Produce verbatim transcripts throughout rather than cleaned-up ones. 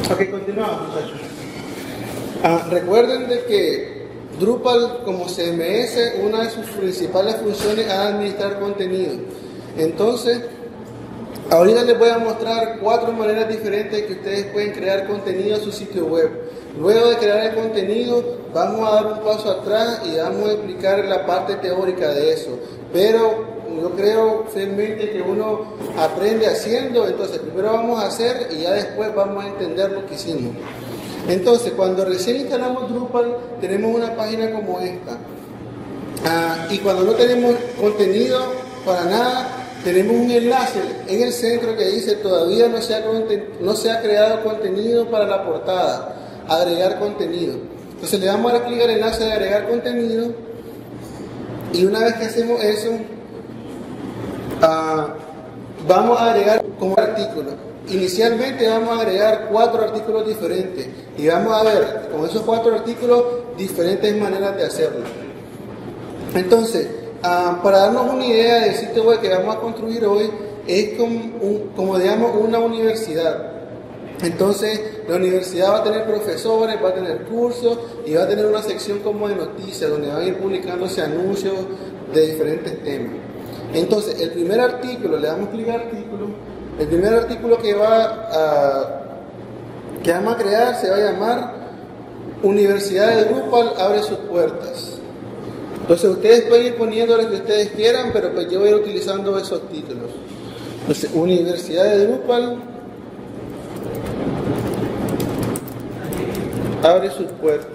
Ok, continuamos, muchachos. Ah, recuerden de que Drupal como C M S, una de sus principales funciones es administrar contenido. Entonces, ahorita les voy a mostrar cuatro maneras diferentes que ustedes pueden crear contenido a su sitio web. Luego de crear el contenido, vamos a dar un paso atrás y vamos a explicar la parte teórica de eso. Pero yo creo fielmente que uno aprende haciendo, entonces primero vamos a hacer y ya después vamos a entender lo que hicimos. Entonces, cuando recién instalamos Drupal, tenemos una página como esta. Ah, y cuando no tenemos contenido para nada, tenemos un enlace en el centro que dice todavía no se ha, no se ha creado contenido para la portada, agregar contenido. Entonces le damos a dar clic al enlace de agregar contenido y una vez que hacemos eso, uh, vamos a agregar como artículo. Inicialmente vamos a agregar cuatro artículos diferentes y vamos a ver con esos cuatro artículos diferentes maneras de hacerlo. Entonces, Uh, para darnos una idea del sitio web que vamos a construir hoy, es como, un, como digamos una universidad. Entonces, la universidad va a tener profesores, va a tener cursos y va a tener una sección como de noticias donde van a ir publicándose anuncios de diferentes temas. Entonces, el primer artículo, le damos clic al artículo, el primer artículo que, va a, que vamos a crear se va a llamar Universidad de Drupal abre sus puertas. Entonces ustedes pueden ir poniendo lo que ustedes quieran, pero pues yo voy a ir utilizando esos títulos. Entonces, Universidad de Drupal abre sus puertas.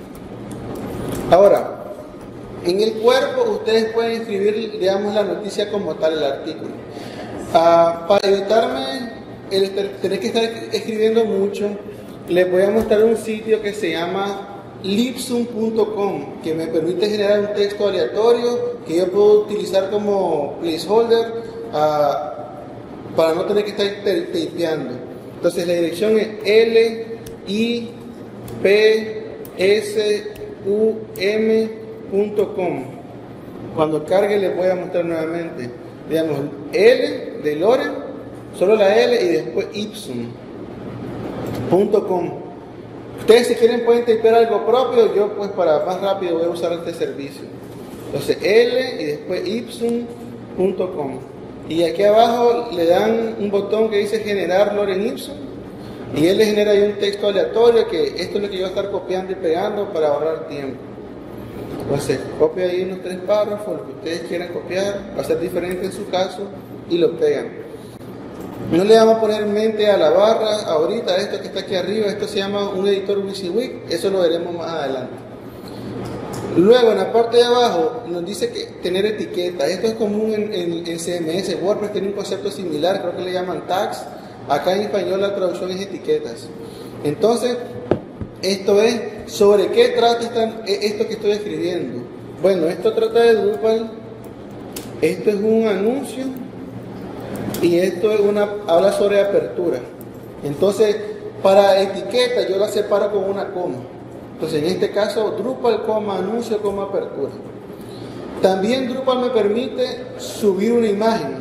Ahora, en el cuerpo ustedes pueden escribir, digamos, la noticia como tal, el artículo. Ah, para evitarme el tener que estar escribiendo mucho, les voy a mostrar un sitio que se llama Libsyn punto com, que me permite generar un texto aleatorio que yo puedo utilizar como placeholder uh, para no tener que estar tapeando. Entonces la dirección es L I P S U M punto com. Cuando cargue les voy a mostrar nuevamente. Digamos L de Loren, solo la L y después Ipsum punto com. Ustedes si quieren pueden tipear algo propio, yo pues para más rápido voy a usar este servicio. Entonces L y después Ipsum punto com. Y aquí abajo le dan un botón que dice generar Loren Ipsum y él le genera ahí un texto aleatorio que esto es lo que yo voy a estar copiando y pegando para ahorrar tiempo. Entonces copia ahí unos tres párrafos, lo que ustedes quieran copiar, va a ser diferente en su caso y lo pegan. No le vamos a poner mente a la barra ahorita, esto que está aquí arriba, esto se llama un editor WYSIWYG, eso lo veremos más adelante. Luego en la parte de abajo nos dice que tener etiquetas, esto es común en, en, en C M S, WordPress tiene un concepto similar, creo que le llaman tags, acá en español la traducción es etiquetas. Entonces, esto es sobre qué trata esta, esto que estoy escribiendo. Bueno, esto trata de Drupal, esto es un anuncio. Y esto es una, habla sobre apertura. Entonces, para etiqueta yo la separo con una coma. Entonces, en este caso, Drupal, coma, anuncio, coma, apertura. También Drupal me permite subir una imagen.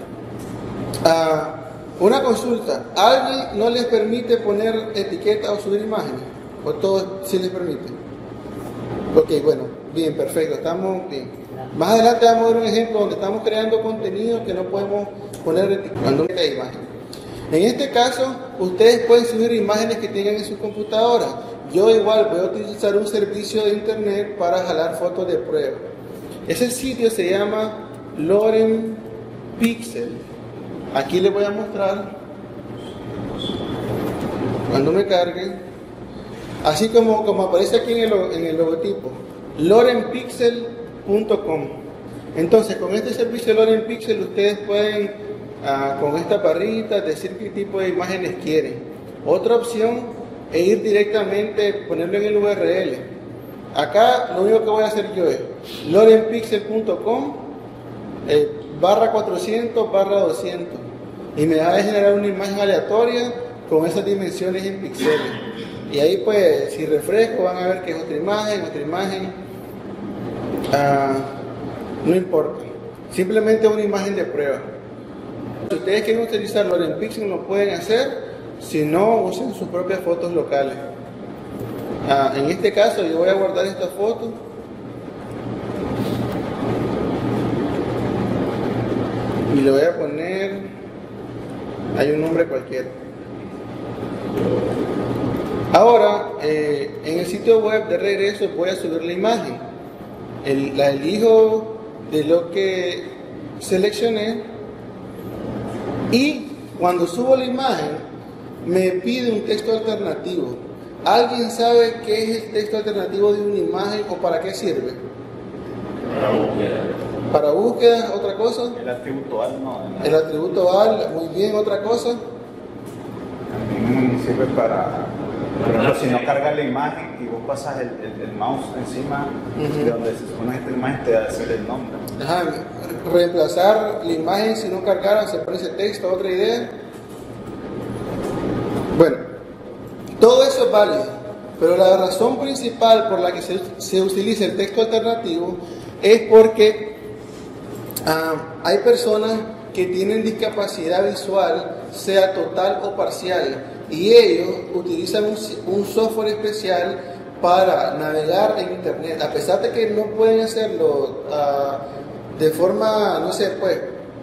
Ah, una consulta. ¿A alguien no les permite poner etiqueta o subir imágenes? ¿O todo sí les permite? Ok, bueno, bien, perfecto, estamos bien. Más adelante vamos a ver un ejemplo donde estamos creando contenido que no podemos poner etiqueta de imagen. En este caso, ustedes pueden subir imágenes que tengan en su computadora. Yo igual voy a utilizar un servicio de internet para jalar fotos de prueba. Ese sitio se llama Loren Pixel. Aquí les voy a mostrar cuando me cargue. Así como, como aparece aquí en el, en el logotipo. Loren Pixel punto com. Entonces con este servicio Loren Pixel ustedes pueden uh, con esta barrita decir qué tipo de imágenes quieren. Otra opción es ir directamente, ponerlo en el U R L. Acá lo único que voy a hacer yo es Loren Pixel punto com eh, barra cuatrocientos barra doscientos y me va a generar una imagen aleatoria con esas dimensiones en píxeles. Y ahí pues si refresco van a ver que es otra imagen, otra imagen. Uh, no importa, simplemente una imagen de prueba. Si ustedes quieren utilizar Loren Pixel lo pueden hacer, Si no, usen sus propias fotos locales. Ah, en este caso yo voy a guardar esta foto. Y le voy a poner, hay un nombre cualquiera. Ahora, eh, en el sitio web de regreso voy a subir la imagen. El, la elijo de lo que seleccioné. Y cuando subo la imagen, me pide un texto alternativo. ¿Alguien sabe qué es el texto alternativo de una imagen o para qué sirve? Para búsqueda. Para búsqueda, ¿otra cosa? El atributo al no. no. El atributo al, muy bien, ¿otra cosa? También sirve para, por ejemplo, si no cargas la imagen y vos pasas el, el, el mouse encima uh-huh. de donde se supone que esta imagen te va a decir el nombre. Ajá, reemplazar la imagen si no cargara, se pone ese texto, otra idea. Bueno, todo eso es válido, pero la razón principal por la que se, se utiliza el texto alternativo es porque uh, hay personas que tienen discapacidad visual, sea total o parcial, y ellos utilizan un, un software especial para navegar en internet, a pesar de que no pueden hacerlo uh, de forma, no sé, pues,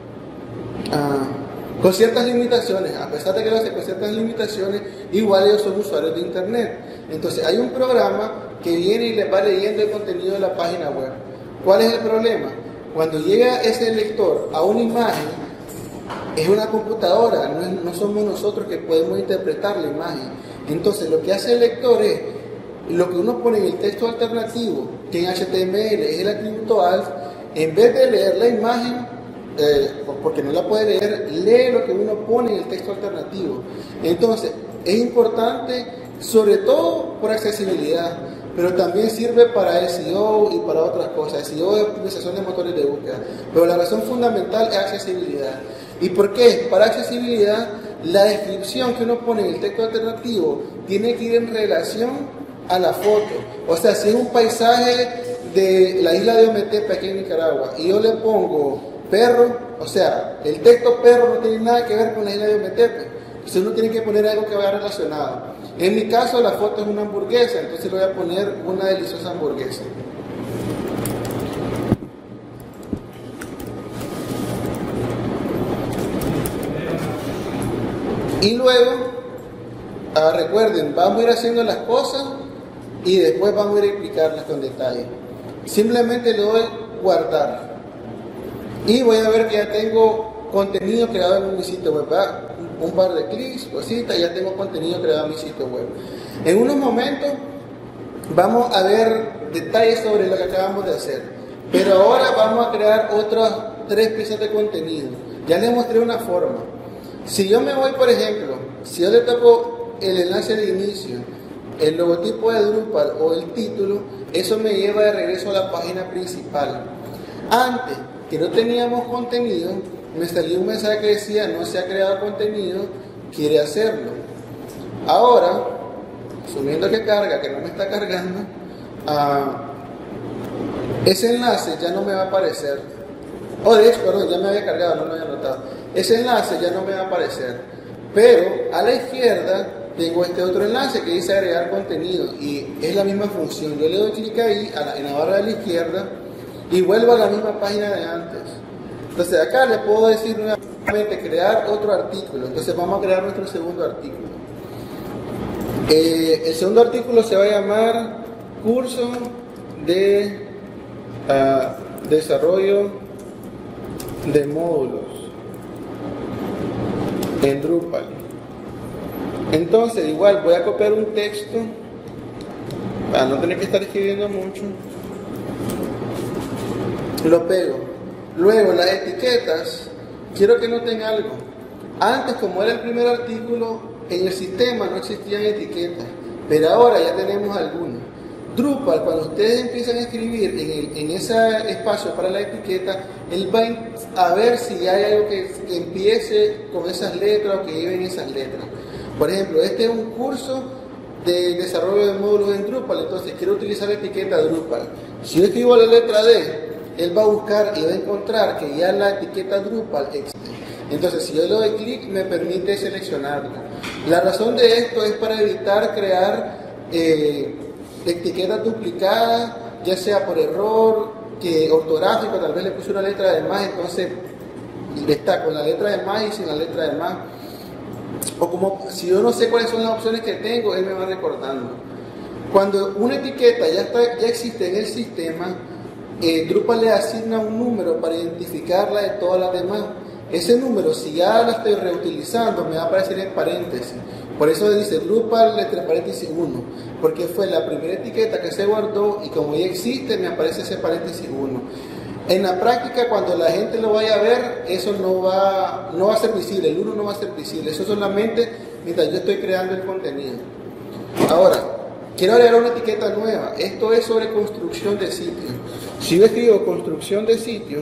uh, con ciertas limitaciones, a pesar de que lo hacen con ciertas limitaciones, igual ellos son usuarios de internet. Entonces hay un programa que viene y les va leyendo el contenido de la página web. ¿Cuál es el problema? Cuando llega ese lector a una imagen, es una computadora, no, es, no somos nosotros que podemos interpretar la imagen. Entonces lo que hace el lector es, lo que uno pone en el texto alternativo, que en H T M L es el atributo alt, en vez de leer la imagen, eh, porque no la puede leer, lee lo que uno pone en el texto alternativo. Entonces es importante, sobre todo por accesibilidad, pero también sirve para S E O y para otras cosas. S E O es optimización de motores de búsqueda, pero la razón fundamental es accesibilidad. ¿Y por qué? Para accesibilidad, la descripción que uno pone en el texto alternativo tiene que ir en relación a la foto. O sea, si es un paisaje de la isla de Ometepe aquí en Nicaragua y yo le pongo perro, o sea, el texto perro no tiene nada que ver con la isla de Ometepe. Entonces uno tiene que poner algo que vaya relacionado. En mi caso la foto es una hamburguesa, entonces le voy a poner una deliciosa hamburguesa. Y luego, ah, recuerden, vamos a ir haciendo las cosas y después vamos a ir a explicarlas con detalle. Simplemente le doy guardar. Y voy a ver que ya tengo contenido creado en mi sitio web. ¿verdad? Un par de clics, cositas, ya tengo contenido creado en mi sitio web. En unos momentos vamos a ver detalles sobre lo que acabamos de hacer. Pero ahora vamos a crear otras tres piezas de contenido. Ya les mostré una forma. Si yo me voy, por ejemplo, si yo le toco el enlace de inicio, el logotipo de Drupal o el título, eso me lleva de regreso a la página principal. Antes, que no teníamos contenido, me salió un mensaje que decía no se ha creado contenido, quiere hacerlo. Ahora, asumiendo que carga, que no me está cargando, uh, ese enlace ya no me va a aparecer. Oh, de hecho, perdón, ya me había cargado, no lo había notado. Ese enlace ya no me va a aparecer. Pero a la izquierda tengo este otro enlace que dice agregar contenido y es la misma función. Yo le doy clic ahí a la, en la barra de la izquierda y vuelvo a la misma página de antes. Entonces acá le puedo decir nuevamente crear otro artículo. Entonces vamos a crear nuestro segundo artículo. Eh, el segundo artículo se va a llamar curso de uh, desarrollo de módulos en Drupal. Entonces igual voy a copiar un texto para no tener que estar escribiendo mucho, lo pego. Luego las etiquetas, quiero que noten algo. Antes, como era el primer artículo, en el sistema no existían etiquetas, pero ahora ya tenemos algunas. Drupal, cuando ustedes empiezan a escribir en, el, en ese espacio para la etiqueta, él va a ver si hay algo que, que empiece con esas letras o que lleven esas letras. Por ejemplo, este es un curso de desarrollo de módulos en Drupal, entonces quiero utilizar la etiqueta Drupal. Si yo escribo la letra D, él va a buscar y va a encontrar que ya la etiqueta Drupal existe. Entonces, si yo le doy clic, me permite seleccionarlo. La razón de esto es para evitar crear eh, etiquetas duplicadas, ya sea por error, que ortográfico, tal vez le puse una letra de más, entonces está con la letra de más y sin la letra de más. O como si yo no sé cuáles son las opciones que tengo, él me va recordando. Cuando una etiqueta ya, está, ya existe en el sistema, eh, Drupal le asigna un número para identificarla de todas las demás. Ese número, si ya la estoy reutilizando, me va a aparecer en paréntesis. Por eso dice Drupal entre paréntesis uno, porque fue la primera etiqueta que se guardó y como ya existe, me aparece ese paréntesis uno. En la práctica, cuando la gente lo vaya a ver, eso no va, no va a ser visible, el uno no va a ser visible, eso solamente mientras yo estoy creando el contenido. Ahora, quiero agregar una etiqueta nueva. Esto es sobre construcción de sitio. Si yo escribo construcción de sitio,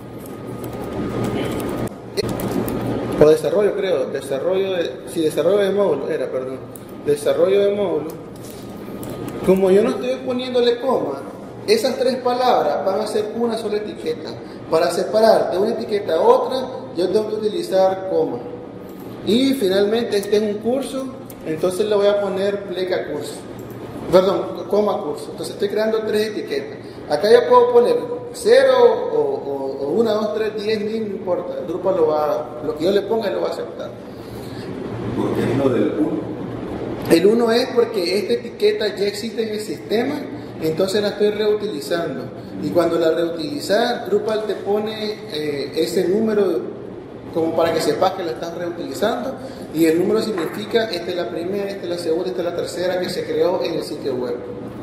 o desarrollo, creo, desarrollo de, sí, desarrollo de módulo, era, perdón, desarrollo de módulo, como yo no estoy poniéndole coma, esas tres palabras van a ser una sola etiqueta. Para separar de una etiqueta a otra, yo tengo que utilizar coma. Y finalmente, este es un curso, entonces le voy a poner pleca curso. Perdón, coma curso. Entonces estoy creando tres etiquetas. Acá yo puedo poner cero o, o, o uno, dos, tres, diez, mil, no importa. El Drupal lo va, lo que yo le ponga, lo va a aceptar. ¿Por qué es lo del uno? El uno es porque esta etiqueta ya existe en el sistema, entonces la estoy reutilizando. Y cuando la reutilizas, Drupal te pone eh, ese número como para que sepas que la estás reutilizando. Y el número significa, esta es la primera, esta es la segunda, esta es la tercera que se creó en el sitio web.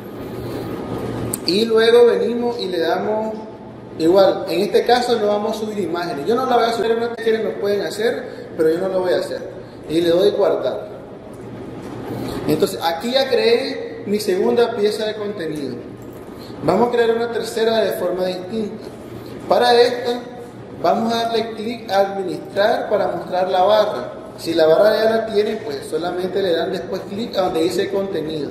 Y luego venimos y le damos, igual, en este caso no vamos a subir imágenes. Yo no la voy a subir, no quieren, lo pueden hacer, pero yo no lo voy a hacer. Y le doy guardar. Entonces, aquí ya creé mi segunda pieza de contenido. Vamos a crear una tercera de forma distinta. Para esta, vamos a darle clic a administrar para mostrar la barra. Si la barra ya la tienen, pues solamente le dan después clic a donde dice contenido.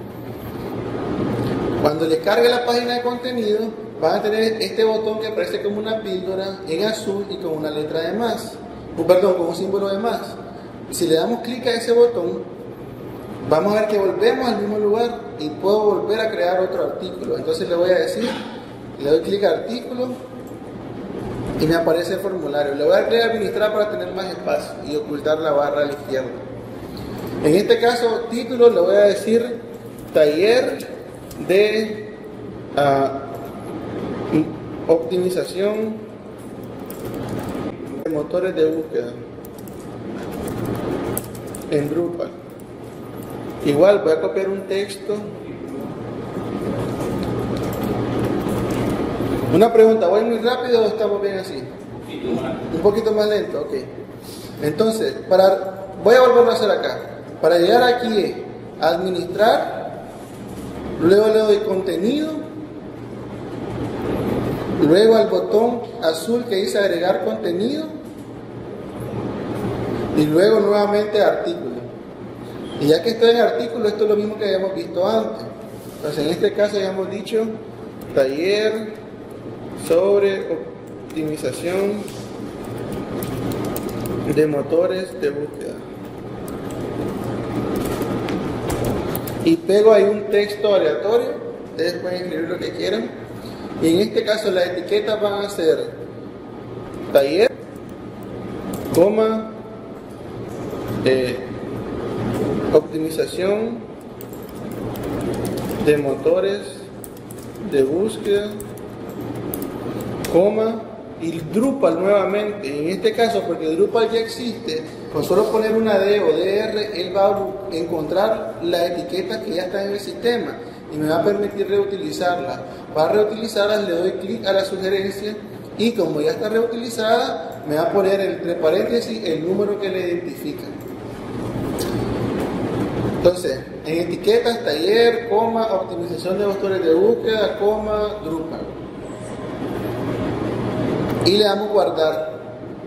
Cuando les cargue la página de contenido, van a tener este botón que aparece como una píldora en azul y con una letra de más. Oh, perdón, con un símbolo de más. Si le damos clic a ese botón, vamos a ver que volvemos al mismo lugar y puedo volver a crear otro artículo. Entonces le voy a decir, le doy clic a artículo y me aparece el formulario. Le voy a dar clic a administrar para tener más espacio y ocultar la barra a la izquierda. En este caso, título, le voy a decir taller de uh, optimización de motores de búsqueda en Drupal. Igual voy a copiar un texto. Una pregunta, ¿voy muy rápido o estamos bien así? Un poquito más lento, ok. Entonces, para, voy a volverlo a hacer acá. Para llegar aquí a administrar, luego le doy contenido, luego al botón azul que dice agregar contenido y luego nuevamente artículo. Y ya que estoy en artículo, esto es lo mismo que habíamos visto antes. Entonces en este caso habíamos dicho taller sobre optimización de motores de búsqueda. Y pego ahí un texto aleatorio, ustedes pueden escribir lo que quieran. Y en este caso las etiquetas van a ser taller, coma, eh, optimización de motores de búsqueda, coma, y Drupal nuevamente. En este caso, porque Drupal ya existe, con solo poner una D o D R, él va a encontrar la etiqueta que ya está en el sistema y me va a permitir reutilizarla. Para reutilizarlas le doy clic a la sugerencia y como ya está reutilizada, me va a poner entre paréntesis el número que le identifica. Entonces, en etiquetas, taller, coma, optimización de motores de búsqueda, coma, Drupal. Y le damos guardar.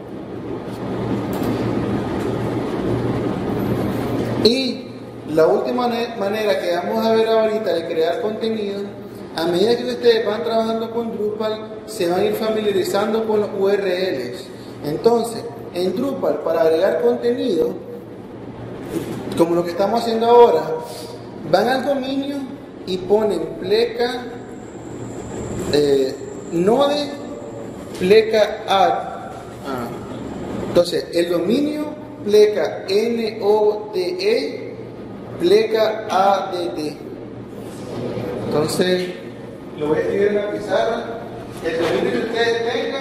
Y la última manera que vamos a ver ahorita de crear contenido, a medida que ustedes van trabajando con Drupal, se van a ir familiarizando con los U R Ls. Entonces, en Drupal para agregar contenido, como lo que estamos haciendo ahora, van al dominio y ponen pleca eh, node pleca add. Ah. Entonces, el dominio pleca node pleca add. Entonces, lo voy a escribir en la pizarra. El dominio que ustedes tengan,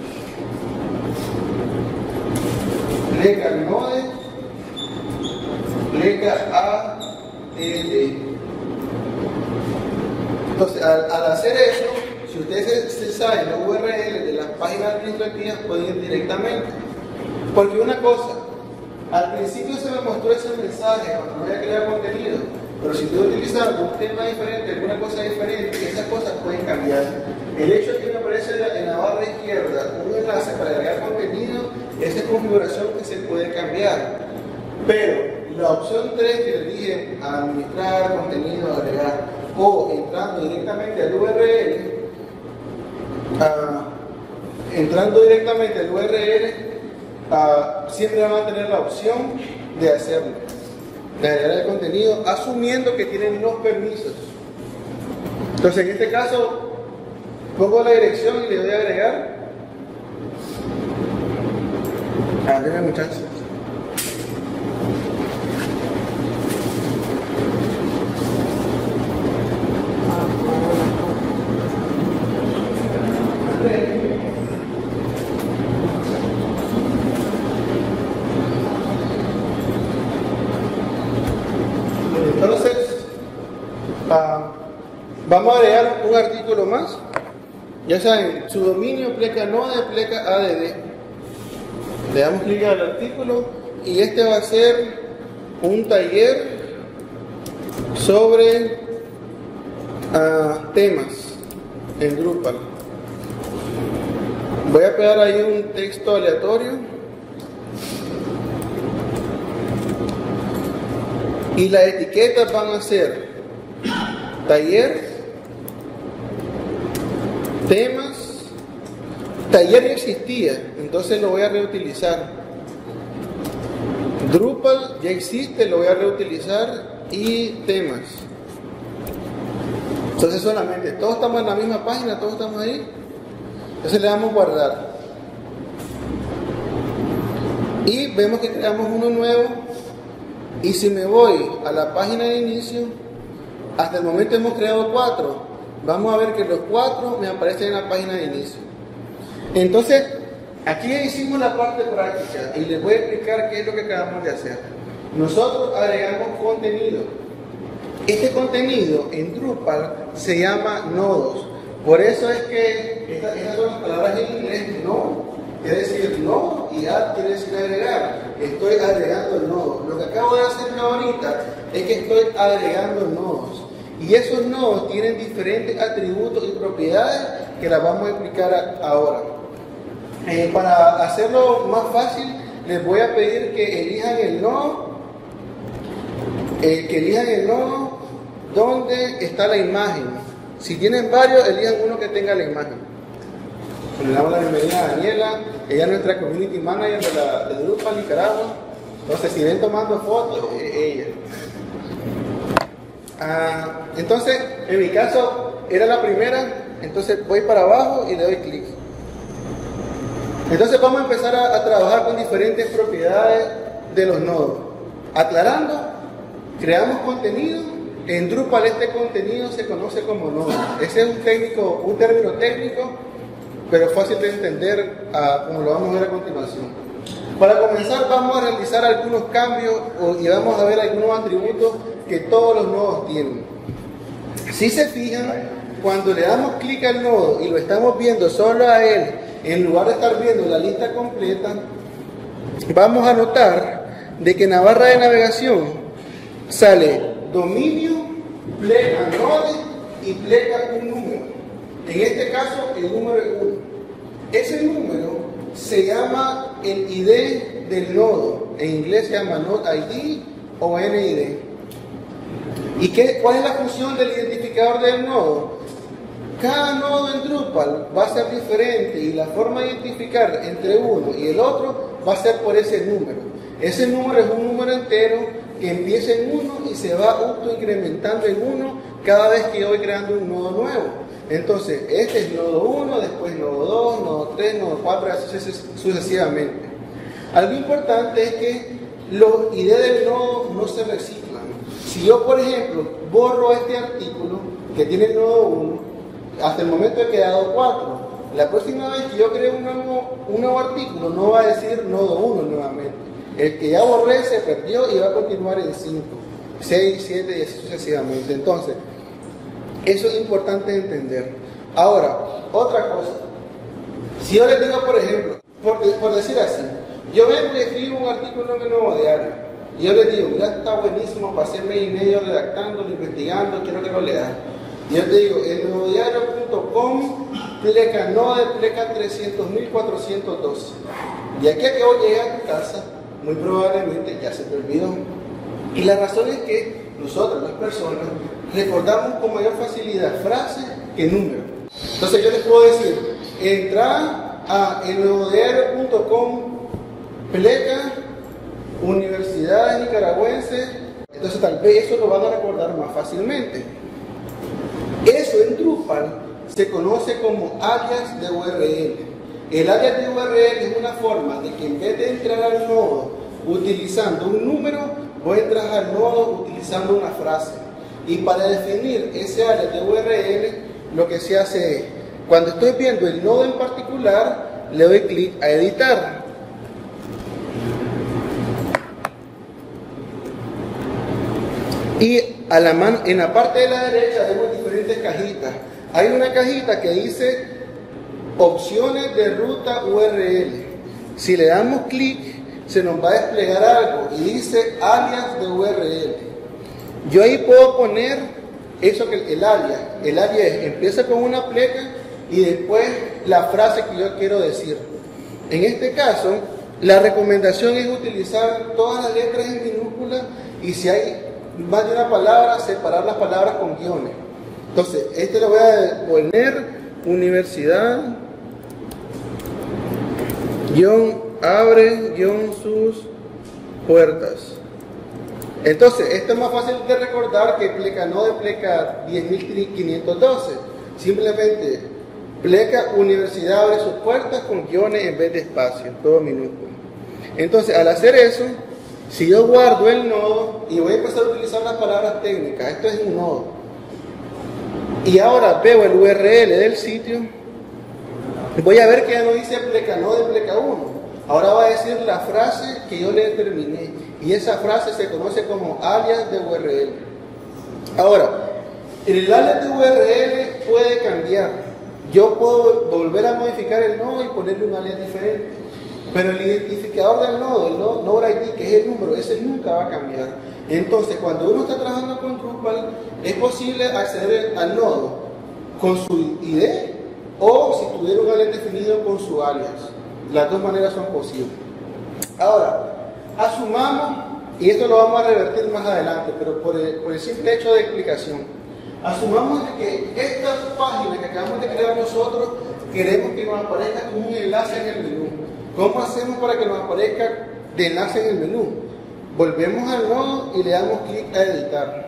pleca node pleca add. Entonces, al, al hacer eso, si ustedes se, se saben los U R L de las páginas administrativas, pueden ir directamente. Porque una cosa, al principio se me mostró ese mensaje cuando voy a crear contenido, pero si tú utilizas algún tema diferente, alguna cosa diferente, esas cosas pueden cambiar. El hecho de que me aparece en la barra izquierda un enlace para agregar contenido, esa es configuración que se puede cambiar. Pero la opción tres que les dije, administrar contenido, agregar, o entrando directamente al U R L, uh, entrando directamente al U R L, uh, siempre van a tener la opción de hacerlo, de agregar el contenido, asumiendo que tienen los permisos. Entonces, en este caso, pongo la dirección y le doy a agregar. Ah, denme muchachos. Entonces, uh, vamos a agregar un artículo más. Ya saben, su dominio pleca node pleca add. Le damos clic al artículo y este va a ser un taller sobre uh, temas en Drupal. Voy a pegar ahí un texto aleatorio y las etiquetas van a ser taller, temas. Taller ya existía, entonces lo voy a reutilizar. Drupal ya existe, lo voy a reutilizar. Y temas. Entonces solamente, todos estamos en la misma página, todos estamos ahí. Entonces le damos guardar. Y vemos que creamos uno nuevo. Y si me voy a la página de inicio, hasta el momento hemos creado cuatro. Vamos a ver que los cuatro me aparecen en la página de inicio. Entonces, aquí ya hicimos la parte práctica y les voy a explicar qué es lo que acabamos de hacer. Nosotros agregamos contenido. Este contenido en Drupal se llama nodos. Por eso es que estas, estas son las palabras en inglés. No quiere decir nodo y add quiere decir agregar. Estoy agregando el nodo. Lo que acabo de hacer ahorita es que estoy agregando nodos. Y esos nodos tienen diferentes atributos y propiedades que las vamos a explicar ahora. Eh, para hacerlo más fácil, les voy a pedir que elijan el nodo, eh, que elijan el nodo donde está la imagen. Si tienen varios, elijan uno que tenga la imagen. Le damos la bienvenida a Daniela, ella es nuestra community manager de, la, de Drupal Nicaragua. Entonces, si ven tomando fotos, eh, ella. Ah, entonces, en mi caso, era la primera, entonces voy para abajo y le doy clic. Entonces vamos a empezar a, a trabajar con diferentes propiedades de los nodos. Aclarando, creamos contenido. En Drupal este contenido se conoce como nodo. Ese es un, técnico, un término técnico, pero fácil de entender, uh, como lo vamos a ver a continuación. Para comenzar vamos a realizar algunos cambios y vamos a ver algunos atributos que todos los nodos tienen. Si se fijan, cuando le damos clic al nodo y lo estamos viendo solo a él, en lugar de estar viendo la lista completa, vamos a notar de que en la barra de navegación sale dominio, pleca node y pleca un número. En este caso el número es uno. Ese número se llama el I D del nodo. En inglés se llama node I D o N I D. ¿Y qué, cuál es la función del identificador del nodo? Cada nodo en Drupal va a ser diferente y la forma de identificar entre uno y el otro va a ser por ese número. Ese número es un número entero que empieza en uno y se va autoincrementando en uno cada vez que yo voy creando un nodo nuevo. Entonces, este es nodo uno, después nodo dos, nodo tres, nodo cuatro, así sucesivamente. Algo importante es que los I D del nodo no se reciclan. Si yo, por ejemplo, borro este artículo que tiene el nodo uno, hasta el momento he quedado cuatro. La próxima vez que yo creo un nuevo, un nuevo artículo, no va a decir nodo uno nuevamente. El que ya borré se perdió y va a continuar en cinco, seis, siete y así sucesivamente. Entonces, eso es importante entender. Ahora, otra cosa. Si yo les digo, por ejemplo, por, por decir así, yo vengo y escribo un artículo en el Nuevo Diario. Y yo les digo, mira, está buenísimo, pasé mes y medio redactando, investigando, quiero que lo leas. Y yo te digo, el nuevo diario punto com, pleca node, pleca trescientos mil cuatrocientos doce. Y aquí a que vos llegas a tu casa, muy probablemente ya se te olvidó. Y la razón es que nosotros, las personas, recordamos con mayor facilidad frases que números. Entonces yo les puedo decir, entra a el nuevo diario punto com, pleca Universidad Nicaragüense. Entonces tal vez eso lo van a recordar más fácilmente. Eso en Drupal se conoce como alias de U R L. El alias de U R L es una forma de que en vez de entrar al nodo utilizando un número, voy a entrar al nodo utilizando una frase. Y para definir ese alias de U R L, lo que se hace es, cuando estoy viendo el nodo en particular, le doy clic a editar. Y a la mano, en la parte de la derecha vemos diferentes cajitas. Hay una cajita que dice opciones de ruta U R L. Si le damos clic, se nos va a desplegar algo y dice alias de U R L. Yo ahí puedo poner eso que el alias. El alias empieza con una pleca y después la frase que yo quiero decir. En este caso, la recomendación es utilizar todas las letras en minúsculas y si hay más de una palabra, separar las palabras con guiones. Entonces, este lo voy a poner universidad, guión, abre, guión, sus puertas. Entonces, esto es más fácil de recordar que pleca no de pleca diez mil quinientos doce. Simplemente, pleca universidad abre sus puertas con guiones en vez de espacio, todo minúsculo. Entonces, al hacer eso, si yo guardo el nodo y voy a empezar a utilizar las palabras técnicas, esto es un nodo, y ahora veo el U R L del sitio, voy a ver que ya no dice pleca node, pleca uno, ahora va a decir la frase que yo le determiné, y esa frase se conoce como alias de U R L. Ahora, el alias de U R L puede cambiar, yo puedo volver a modificar el nodo y ponerle un alias diferente. Pero el identificador del nodo, el nodo, node I D, que es el número, ese nunca va a cambiar. Entonces, cuando uno está trabajando con Drupal, es posible acceder al nodo con su I D o si tuviera un alias definido con su alias. Las dos maneras son posibles. Ahora, asumamos, y esto lo vamos a revertir más adelante, pero por el, por el simple hecho de explicación, asumamos que esta página que acabamos de crear nosotros, queremos que nos aparezca como un enlace en el menú. ¿Cómo hacemos para que nos aparezca de enlace en el menú? Volvemos al nodo y le damos clic a editar.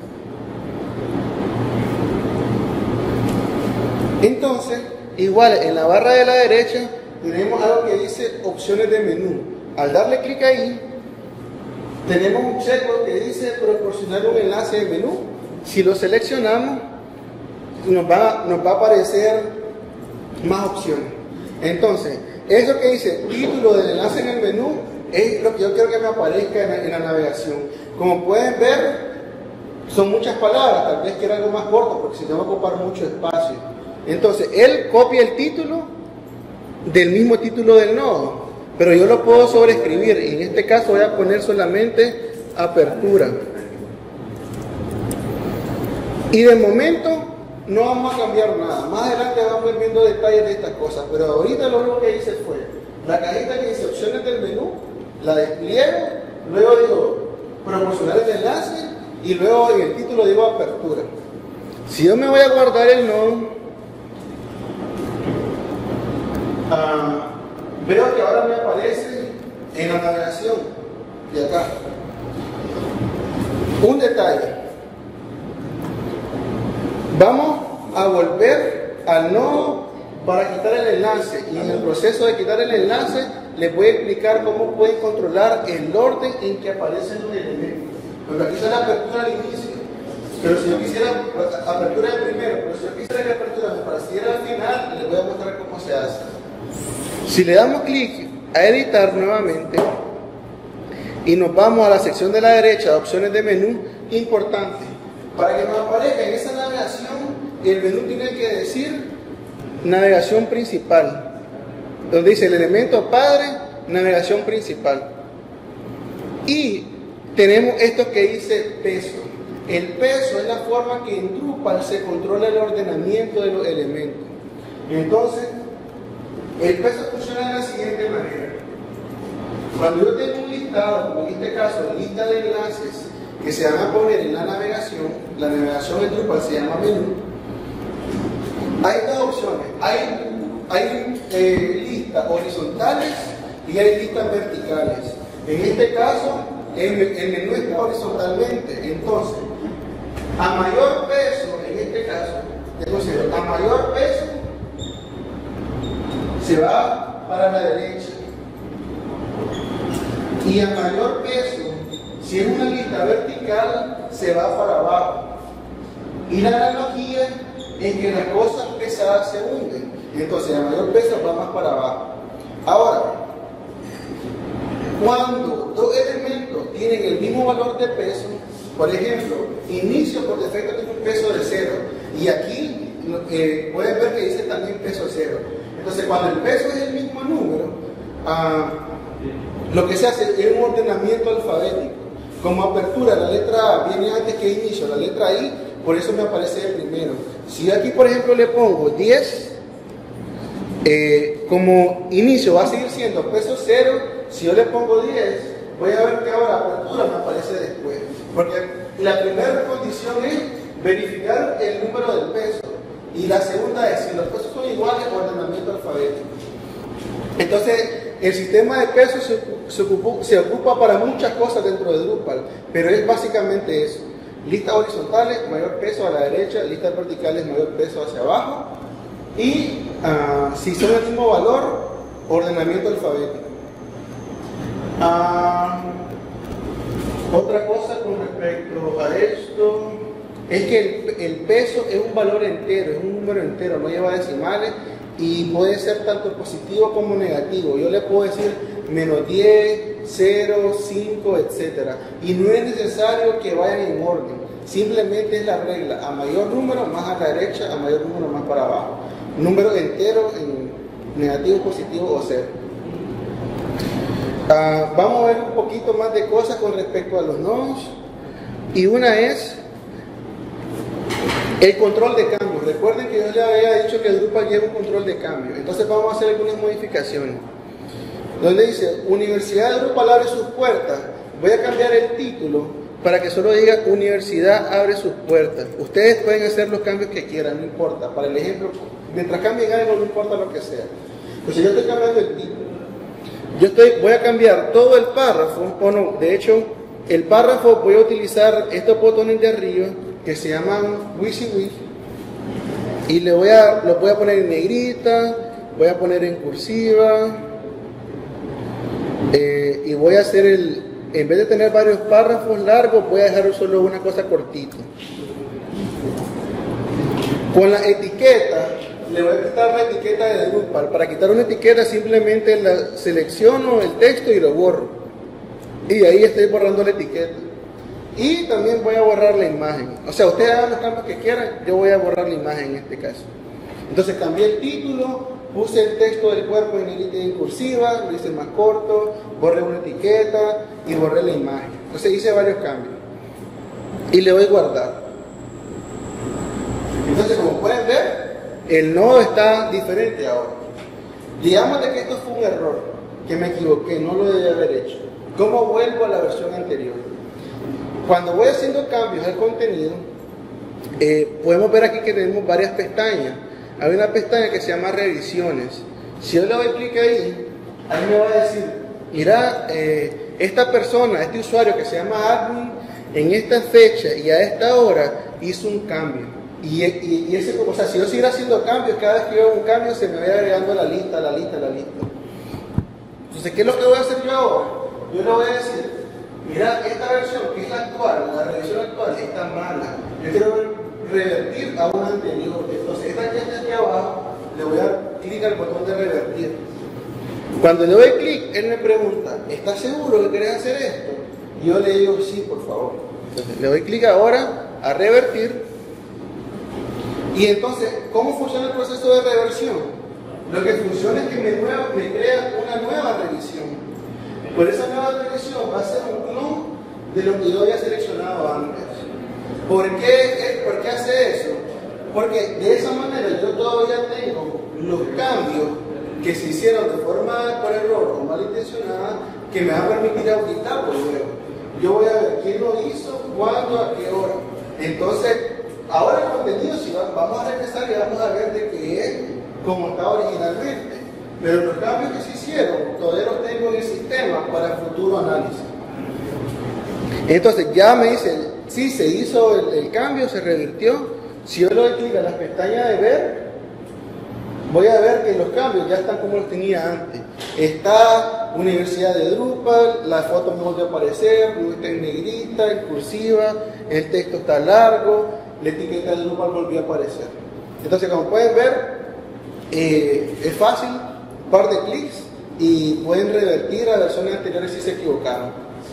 Entonces, igual en la barra de la derecha tenemos algo que dice opciones de menú. Al darle clic ahí, tenemos un checkbox que dice proporcionar un enlace de menú. Si lo seleccionamos, nos va, nos va a aparecer más opciones. Entonces, eso que dice título del enlace en el menú es lo que yo quiero que me aparezca en la, en la navegación. Como pueden ver, son muchas palabras, tal vez quiera algo más corto porque si no va a ocupar mucho espacio. Entonces, él copia el título del mismo título del nodo, pero yo lo puedo sobreescribir y en este caso voy a poner solamente apertura. Y de momento no vamos a cambiar nada. Más adelante vamos a ir viendo detalles de estas cosas, pero ahorita lo único que hice fue la cajita que dice opciones del menú, la despliego, luego digo proporcionar el enlace y luego en el título digo apertura. Si yo me voy a guardar el nodo, uh, veo que ahora me aparece en la navegación de acá. Un detalle. Vamos a volver al nodo para quitar el enlace, y en el proceso de quitar el enlace les voy a explicar cómo pueden controlar el orden en que aparecen los elementos. Porque aquí está la apertura al inicio, pero si yo quisiera apertura de primero, pero si yo quisiera que la apertura me pareciera al final, les voy a mostrar cómo se hace. Si le damos clic a editar nuevamente y nos vamos a la sección de la derecha de opciones de menú, importante, para que nos aparezca en esa navegación, el menú tiene que decir navegación principal, donde dice el elemento padre, navegación principal. Y tenemos esto que dice peso. El peso es la forma que en Drupal se controla el ordenamiento de los elementos. Entonces, el peso funciona de la siguiente manera. Cuando yo tengo un listado, como en este caso, lista de enlaces que se van a poner en la navegación, la navegación en Drupal se llama menú, hay dos opciones. Hay, hay eh, listas horizontales y hay listas verticales. En este caso, el, el menú está horizontalmente. Entonces, a mayor peso, en este caso, entonces, a mayor peso, se va para la derecha. Y a mayor peso, si es una lista vertical, se va para abajo. Y la analogía es que las cosas pesadas se hunden. Entonces, a mayor peso va más para abajo. Ahora, cuando dos elementos tienen el mismo valor de peso, por ejemplo, inicio por defecto tiene un peso de cero, y aquí eh, pueden ver que dice también peso cero. Entonces, cuando el peso es el mismo número, ah, lo que se hace es un ordenamiento alfabético. Como apertura, la letra A viene antes que inicio, la letra I, por eso me aparece el primero. Si yo aquí, por ejemplo, le pongo diez, eh, como inicio va a seguir siendo peso cero. Si yo le pongo diez, voy a ver que ahora apertura me aparece después. Porque la primera condición es verificar el número del peso. Y la segunda es, si los pesos son iguales, ordenamiento alfabético. Entonces, el sistema de pesos se, se, ocupó, se ocupa para muchas cosas dentro de Drupal, pero es básicamente eso. Listas horizontales, mayor peso a la derecha; listas verticales, mayor peso hacia abajo. Y uh, si son el mismo valor, ordenamiento alfabético. Uh, otra cosa con respecto a esto es que el, el peso es un valor entero, es un número entero, no lleva decimales, y puede ser tanto positivo como negativo. Yo le puedo decir menos diez, cero, cinco, etcétera. Y no es necesario que vayan en orden, simplemente es la regla: a mayor número más a la derecha, a mayor número más para abajo. Número entero en negativo, positivo o cero. Uh, vamos a ver un poquito más de cosas con respecto a los nodos. Y una es el control de cambio. Recuerden que yo les había dicho que Drupal lleva un control de cambio. Entonces vamos a hacer algunas modificaciones. Donde dice Universidad de Drupal abre sus puertas, voy a cambiar el título para que solo diga Universidad abre sus puertas. Ustedes pueden hacer los cambios que quieran, no importa. Para el ejemplo, mientras cambien algo, no importa lo que sea. Entonces yo estoy cambiando el título. Yo estoy, voy a cambiar todo el párrafo, o no, de hecho, el párrafo voy a utilizar estos botones de arriba que se llaman WYSIWYG, y le voy a, lo voy a poner en negrita, voy a poner en cursiva, eh, y voy a hacer el, en vez de tener varios párrafos largos, voy a dejar solo una cosa cortita. Con la etiqueta, le voy a quitar la etiqueta de Drupal. Para quitar una etiqueta simplemente la selecciono el texto y lo borro, y ahí estoy borrando la etiqueta. Y también voy a borrar la imagen. O sea, ustedes hagan los cambios que quieran, yo voy a borrar la imagen en este caso. Entonces cambié el título, puse el texto del cuerpo en negrita y en cursiva, lo hice más corto, borré una etiqueta y borré la imagen. Entonces hice varios cambios. Y le voy a guardar. Entonces, como pueden ver, el nodo está diferente ahora. Digamos de que esto fue un error, que me equivoqué, no lo debía haber hecho. ¿Cómo vuelvo a la versión anterior? Cuando voy haciendo cambios al contenido, eh, podemos ver aquí que tenemos varias pestañas. Hay una pestaña que se llama revisiones. Si yo le doy clic ahí, ahí me va a decir mira, eh, esta persona, este usuario que se llama admin, en esta fecha y a esta hora hizo un cambio. Y, y, y ese, o sea, si yo siguiera haciendo cambios, cada vez que yo hago un cambio se me va agregando a la lista, a la lista, a la lista. Entonces, ¿qué es lo que voy a hacer yo ahora? Yo le voy a decir, mira, esta versión que es la actual, la revisión actual está mala. Yo quiero revertir a una anterior. Entonces, esta que está aquí abajo, le voy a dar clic al botón de revertir. Cuando le doy clic, él me pregunta, ¿estás seguro que querés hacer esto? Y yo le digo, sí, por favor. Entonces, le doy clic ahora a revertir. Y entonces, ¿cómo funciona el proceso de reversión? Lo que funciona es que me, nueva, me crea una nueva revisión. Por esa nueva revisión va a ser un clon de lo que yo había seleccionado antes. ¿Por qué, ¿Por qué hace eso? Porque de esa manera yo todavía tengo los cambios que se hicieron de forma por error o malintencionada que me van a permitir auditarlo luego. Yo voy a ver quién lo hizo, cuándo, a qué hora. Entonces, ahora el contenido, si va, vamos a regresar y vamos a ver de qué es como estaba originalmente. Pero los cambios que se hicieron todavía los tengo en el sistema para futuro análisis. Entonces ya me dice, sí, se hizo el, el cambio, se revirtió. Si yo le doy clic a la pestaña de ver, voy a ver que los cambios ya están como los tenía antes. Está Universidad de Drupal, la foto me volvió a aparecer, no está en negrita, en cursiva, el texto está largo, la etiqueta de Drupal volvió a aparecer. Entonces, como pueden ver, eh, es fácil, un par de clics y pueden revertir a versiones anteriores si se equivocaron.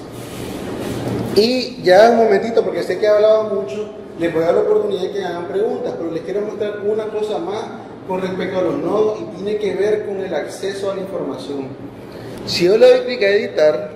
Y ya un momentito, porque sé que he hablado mucho, les voy a dar la oportunidad de que hagan preguntas, pero les quiero mostrar una cosa más con respecto a los nodos y tiene que ver con el acceso a la información. Si yo le doy clic a editar,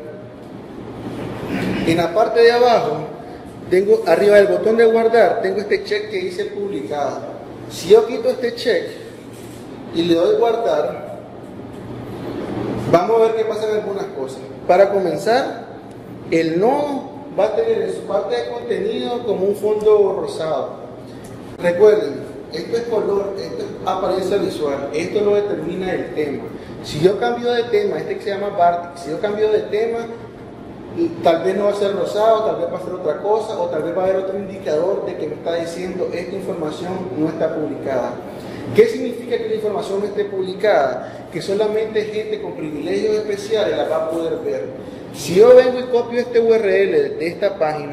en la parte de abajo, tengo arriba del botón de guardar, tengo este check que dice publicado. Si yo quito este check y le doy guardar, vamos a ver qué pasa en algunas cosas. Para comenzar, el nodo va a tener en su parte de contenido como un fondo rosado. Recuerden, esto es color, esto es apariencia visual, esto lo determina el tema. Si yo cambio de tema, este que se llama Bartik, si yo cambio de tema, tal vez no va a ser rosado, tal vez va a ser otra cosa, o tal vez va a haber otro indicador de que me está diciendo esta información no está publicada. ¿Qué significa que la información no esté publicada? Que solamente gente con privilegios especiales la va a poder ver. Si yo vengo y copio este U R L de esta página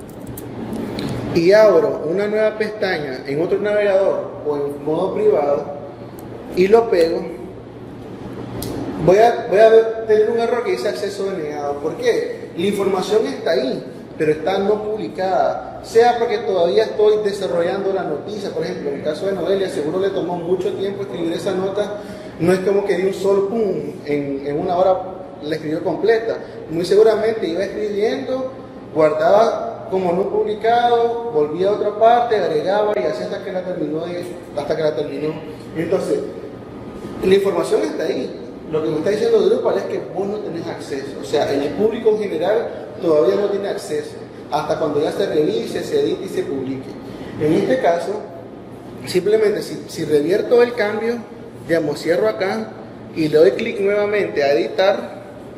y abro una nueva pestaña en otro navegador o en modo privado y lo pego, voy a, voy a ver, tener un error que dice acceso denegado. ¿Por qué? La información está ahí, pero está no publicada, sea porque todavía estoy desarrollando la noticia. Por ejemplo, en el caso de Noelia, seguro le tomó mucho tiempo escribir esa nota, no es como que de un solo pum, en, en una hora la escribió completa. Muy seguramente iba escribiendo, guardaba como no publicado, volvía a otra parte, agregaba y así hasta que la terminó, hasta que la terminó. Entonces, la información está ahí. Lo que me está diciendo Drupal es que vos no tenés acceso. O sea, el público en general todavía no tiene acceso, hasta cuando ya se revise, se edite y se publique. En este caso, simplemente si, si revierto el cambio, digamos, cierro acá y le doy clic nuevamente a editar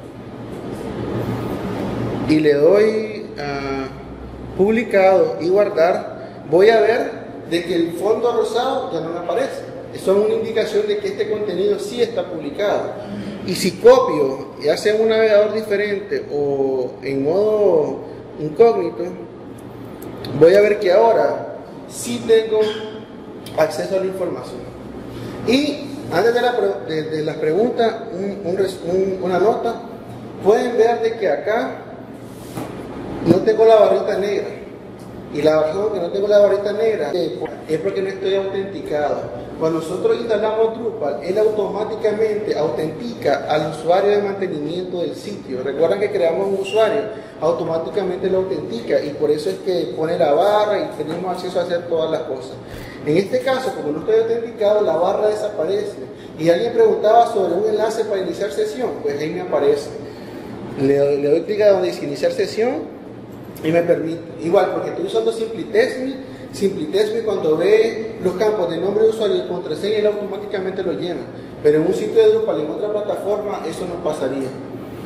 y le doy a publicado y guardar, voy a ver de que el fondo rosado ya no me aparece. Eso es una indicación de que este contenido sí está publicado. Y si copio, ya sea en un navegador diferente o en modo incógnito, voy a ver que ahora sí tengo acceso a la información. Y antes de la, de, de la pregunta, un, un, un, una nota, pueden ver de que acá no tengo la barrita negra. Y la razón que no tengo la barrita negra es porque no estoy autenticado. Cuando nosotros instalamos Drupal, él automáticamente autentica al usuario de mantenimiento del sitio. Recuerdan que creamos un usuario, automáticamente lo autentica y por eso es que pone la barra y tenemos acceso a hacer todas las cosas. En este caso, como no estoy autenticado, la barra desaparece. Y alguien preguntaba sobre un enlace para iniciar sesión, pues ahí me aparece. Le, le doy clic a donde dice iniciar sesión y me permite. Igual, porque estoy usando SimpliTestMe. SimpliTestMe cuando ve los campos de nombre de usuario y contraseña, él automáticamente lo llena. Pero en un sitio de Drupal, en otra plataforma, eso no pasaría.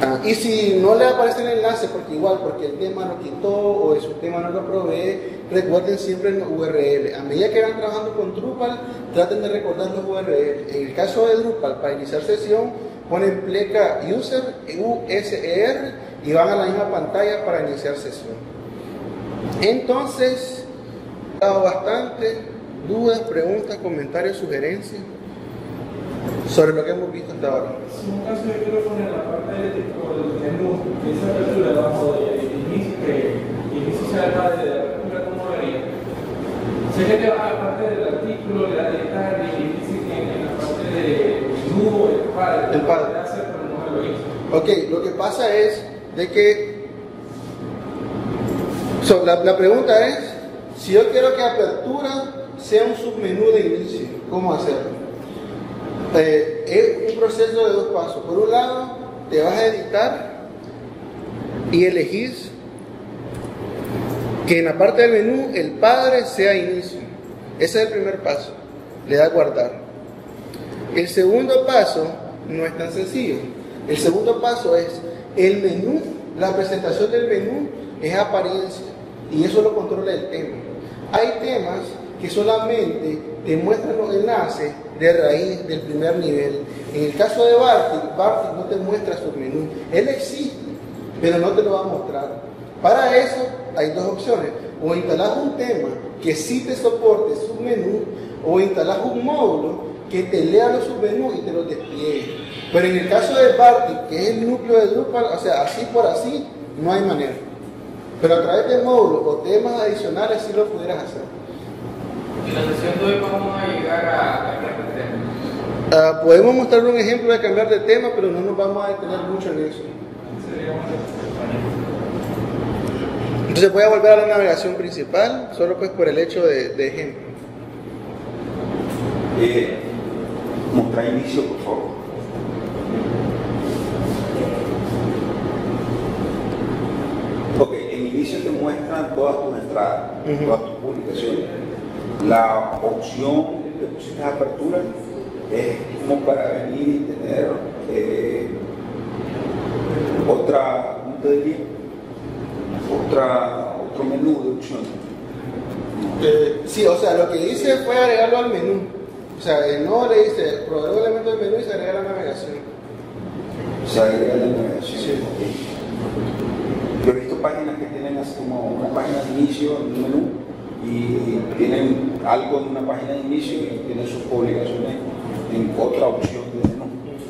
Ah, y si no le aparece el enlace, porque igual, porque el tema lo quitó o su tema no lo provee, recuerden siempre el U R L. A medida que van trabajando con Drupal, traten de recordar los U R L. En el caso de Drupal, para iniciar sesión, ponen pleca user, U S E R, y van a la misma pantalla para iniciar sesión. Entonces, he dado bastante dudas, preguntas, comentarios, sugerencias sobre lo que hemos visto hasta ahora. Si en un caso yo quiero poner la parte del menú, esa apertura debajo del inicio, que inicio sea el padre de la apertura, ¿cómo lo haría? Sé que te va a la parte del artículo, le da editar y dice que en la parte de menú, el padre, el padre. Lo hacer, pero no lo hizo. Ok, lo que pasa es de que so, la, la pregunta es, si yo quiero que apertura sea un submenú de inicio, ¿cómo hacerlo? Eh, es un proceso de dos pasos. Por un lado, te vas a editar y elegís que en la parte del menú el padre sea inicio. Ese es el primer paso. Le das guardar. El segundo paso no es tan sencillo. El segundo paso es el menú, la presentación del menú es apariencia y eso lo controla el tema. Hay temas que solamente te muestran los enlaces de raíz del primer nivel. En el caso de Bartik, Bartik no te muestra su menú. Él existe, pero no te lo va a mostrar. Para eso hay dos opciones. O instalas un tema que sí te soporte su menú, o instalas un módulo que te lea los submenús y te los despliegue. Pero en el caso de Bartik, que es el núcleo de Drupal, o sea, así por así, no hay manera. Pero a través de módulos o temas adicionales sí lo pudieras hacer. En la sesión de hoy vamos a llegar a cambiar de tema. Uh, podemos mostrar un ejemplo de cambiar de tema, pero no nos vamos a detener mucho en eso. Entonces voy a volver a la navegación principal, solo pues por el hecho de, de ejemplo. Eh, mostrar inicio, por favor. Ok, en inicio te muestran todas tus entradas, uh-huh. todas tus publicaciones. La opción que pusiste de apertura es como para venir y tener eh, otra, ¿cómo te diría? Otra, otro menú de opciones. Eh, sí, o sea, lo que hice fue agregarlo al menú. O sea, el no le dice proveedor de elementos del menú y se agrega la navegación. Se agrega la navegación. Sí. Okay. Yo he visto páginas que tienen así como una página de inicio en un menú y tienen algo en una página de inicio y tienen sus publicaciones en otra opción de menú.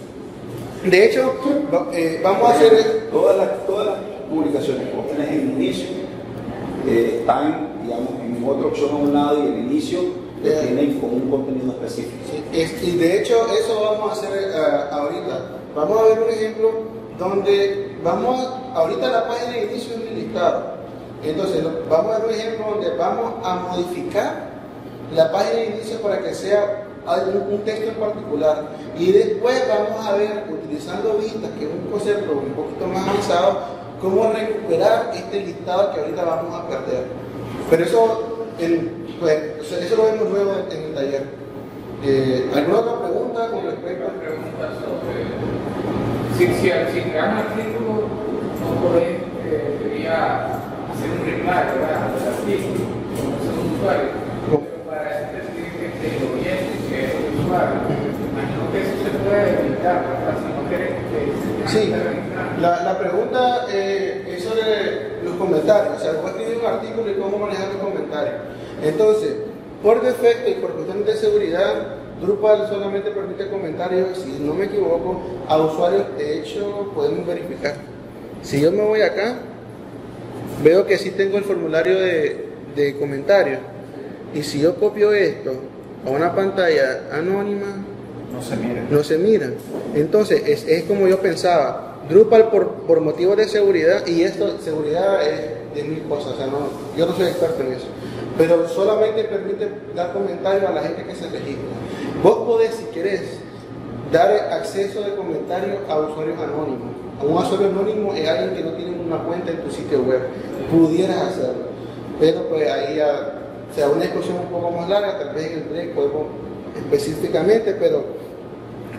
De hecho, eh, vamos a hacer todas las, todas las publicaciones que vos tenés en el inicio eh, están, digamos, en otra opción a un lado y el inicio lo yeah. tienen con un contenido específico. Sí, es, y de hecho eso vamos a hacer uh, ahorita. Vamos a ver un ejemplo donde vamos a, ahorita la página de inicio es un listado. Entonces vamos a ver un ejemplo donde vamos a modificar la página de inicio para que sea un, un texto en particular. Y después vamos a ver, utilizando vistas, que es un concepto un poquito más avanzado, cómo recuperar este listado que ahorita vamos a perder. Pero eso, el, pues, eso lo vemos luego en el taller. Eh, ¿Alguna otra pregunta con respecto a preguntas sobre si, si, si creamos un artículo, no podés, eh, debería hacer un reply, ¿verdad? Al artículo, como es un usuario. Pero para este cliente de oyente, que es el usuario, imagino que eso se puede evitar, ¿verdad? Si no querés que se sí, la, la pregunta eh, es sobre los comentarios. O sea, voy a escribir un artículo y cómo manejar los comentarios. Entonces, por defecto y por cuestiones de seguridad, Drupal solamente permite comentarios, si no me equivoco, a usuarios. De hecho, podemos verificar. Si yo me voy acá, veo que sí tengo el formulario de, de comentarios. Y si yo copio esto a una pantalla anónima, no se mira. No se mira. Entonces, es, es como yo pensaba. Drupal, por, por motivos de seguridad, y esto, seguridad es de mil cosas, o sea, no, yo no soy experto en eso, pero solamente permite dar comentarios a la gente que se registra. Vos podés, si querés, dar acceso de comentarios a usuarios anónimos. A un usuario anónimo es alguien que no tiene una cuenta en tu sitio web. Pudieras hacerlo, pero pues ahí ya, o sea, una discusión un poco más larga, tal vez en el break podemos específicamente, pero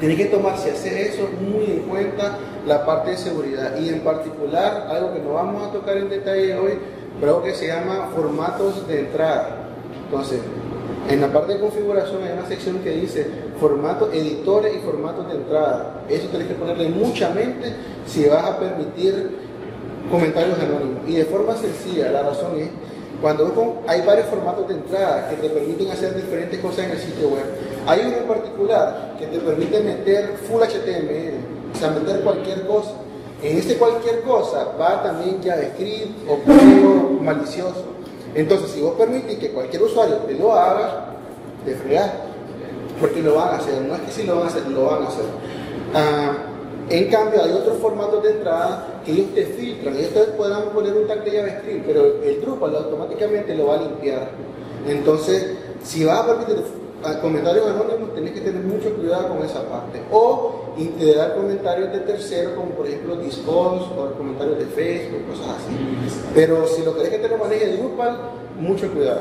tienes que tomar, si haces eso, muy en cuenta la parte de seguridad. Y en particular, algo que no vamos a tocar en detalle hoy, pero algo que se llama formatos de entrada. Entonces, en la parte de configuración hay una sección que dice formatos, editores y formatos de entrada. Eso tienes que ponerle mucha mente si vas a permitir comentarios anónimos. Y de forma sencilla, la razón es, cuando hay varios formatos de entrada que te permiten hacer diferentes cosas en el sitio web, hay uno en particular que te permite meter full H T M L, o sea, meter cualquier cosa. En este cualquier cosa va también JavaScript o código malicioso. Entonces, si vos permitís que cualquier usuario te lo haga, te fregás, porque lo van a hacer. No es que si lo van a hacer, lo van a hacer. Ah, en cambio, hay otros formatos de entrada que ellos te filtran. Ellos te podrán poner un tag de JavaScript, pero el Drupal automáticamente lo va a limpiar. Entonces, si vas a permitir comentarios anónimos, tenés que tener mucho cuidado con esa parte. O integrar comentarios de terceros, como por ejemplo Discord o comentarios de Facebook, cosas así. Pero si lo querés que te lo maneje Drupal, mucho cuidado.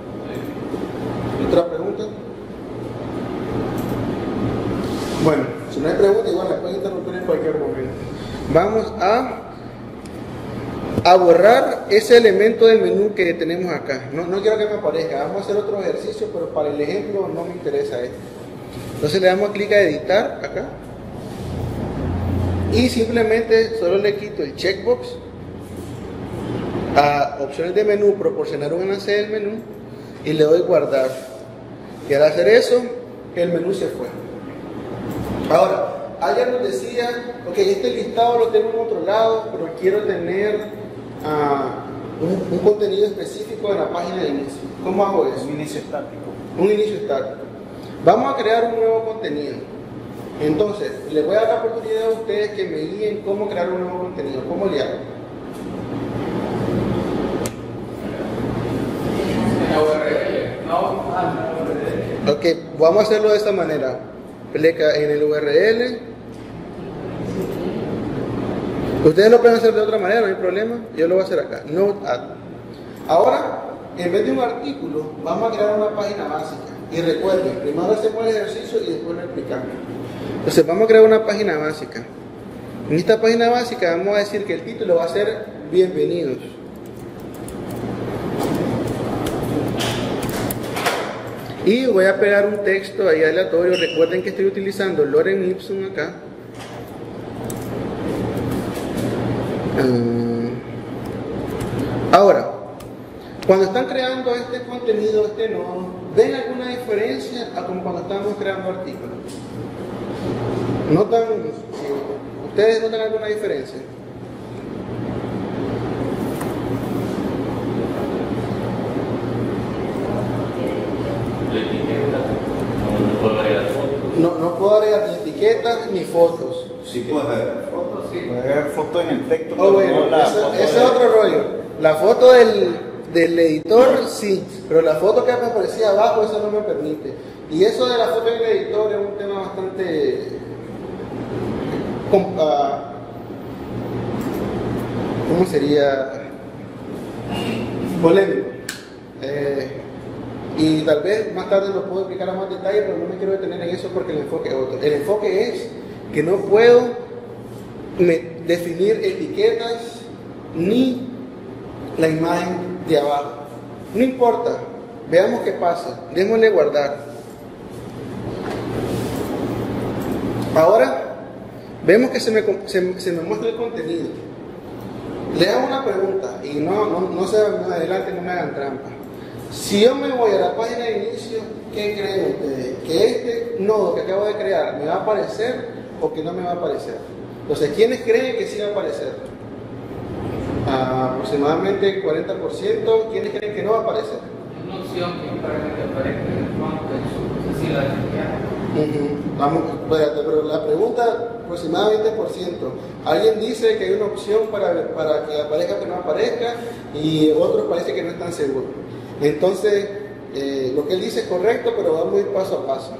¿Otra pregunta? Bueno, si no hay pregunta, igual la pueden interrumpir en cualquier momento. Vamos a a borrar ese elemento del menú que tenemos acá. No, no quiero que me aparezca. Vamos a hacer otro ejercicio, pero para el ejemplo no me interesa esto. Entonces le damos clic a editar acá y simplemente solo le quito el checkbox a opciones de menú, proporcionar un enlace del menú y le doy guardar. Y al hacer eso, el menú se fue. Ahora, alguien nos decía, ok, este listado lo tengo en otro lado, pero quiero tener Uh, un, un contenido específico de la página de inicio. ¿Cómo hago eso? Un inicio estático. Un inicio estático. Vamos a crear un nuevo contenido. Entonces, les voy a dar la oportunidad a ustedes que me guíen cómo crear un nuevo contenido. ¿Cómo le hago? Ok, vamos a hacerlo de esta manera. Pleca en el U R L. Ustedes lo pueden hacer de otra manera, no hay problema. Yo lo voy a hacer acá. Node add. Ahora, en vez de un artículo, vamos a crear una página básica. Y recuerden, primero hacemos el ejercicio y después lo explicamos. Entonces, vamos a crear una página básica. En esta página básica vamos a decir que el título va a ser Bienvenidos. Y voy a pegar un texto ahí aleatorio. Recuerden que estoy utilizando Lorem Ipsum acá. Uh, ahora, cuando están creando este contenido, este nodo, ¿ven alguna diferencia a como cuando estamos creando artículos? ¿Notan, eh, ustedes notan alguna diferencia? No, no puedo agregar ni etiquetas ni fotos. Sí, puedes ver fotos, sí. Puedes ver fotos en el texto. Oh, bueno, la eso, ese es otro rollo. La foto del, del editor, sí, pero la foto que me aparecía abajo, eso no me permite. Y eso de la foto del editor es un tema bastante uh, ¿cómo sería? Polémico. Eh, y tal vez más tarde lo puedo explicar a más detalle, pero no me quiero detener en eso porque el enfoque es otro. El enfoque es que no puedo me, definir etiquetas ni la imagen de abajo. No importa, veamos qué pasa, démosle guardar. Ahora vemos que se me, se, se me muestra el contenido. Le hago una pregunta y no, no, no se vayan adelante, no me hagan trampa. Si yo me voy a la página de inicio, ¿qué creen ustedes? ¿Que este nodo que acabo de crear me va a aparecer o que no me va a aparecer? Entonces, ¿quiénes creen que sí va a aparecer? Uh, aproximadamente cuarenta por ciento. ¿Quiénes creen que no va a aparecer? Una opción que para que aparezca en el frontend, no sé si la uh-huh. Vamos, espérate, pero la pregunta aproximadamente veinte por ciento. Alguien dice que hay una opción para, para que aparezca o que no aparezca y otros parece que no están seguros. Entonces, eh, lo que él dice es correcto, pero vamos a ir paso a paso.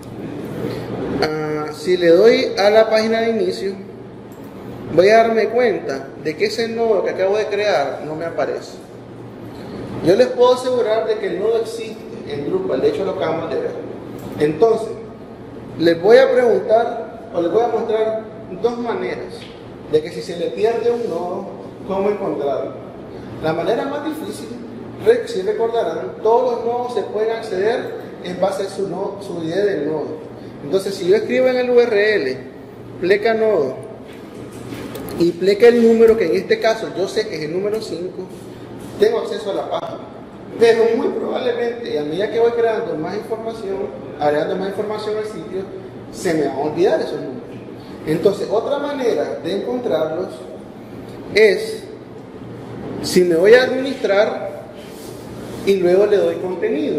Uh, si le doy a la página de inicio, voy a darme cuenta de que ese nodo que acabo de crear no me aparece. Yo les puedo asegurar de que el nodo existe en Drupal, de hecho lo acabamos de ver. Entonces, les voy a preguntar o les voy a mostrar dos maneras de que si se le pierde un nodo, cómo encontrarlo. La manera más difícil, si recordarán, todos los nodos se pueden acceder en base a su, nodo, su I D del nodo. Entonces, si yo escribo en el U R L pleca nodo y pleca el número, que en este caso yo sé que es el número cinco, tengo acceso a la página. Pero muy probablemente, a medida que voy creando más información, agregando más información al sitio, se me van a olvidar esos números. Entonces, otra manera de encontrarlos es, si me voy a administrar y luego le doy contenido.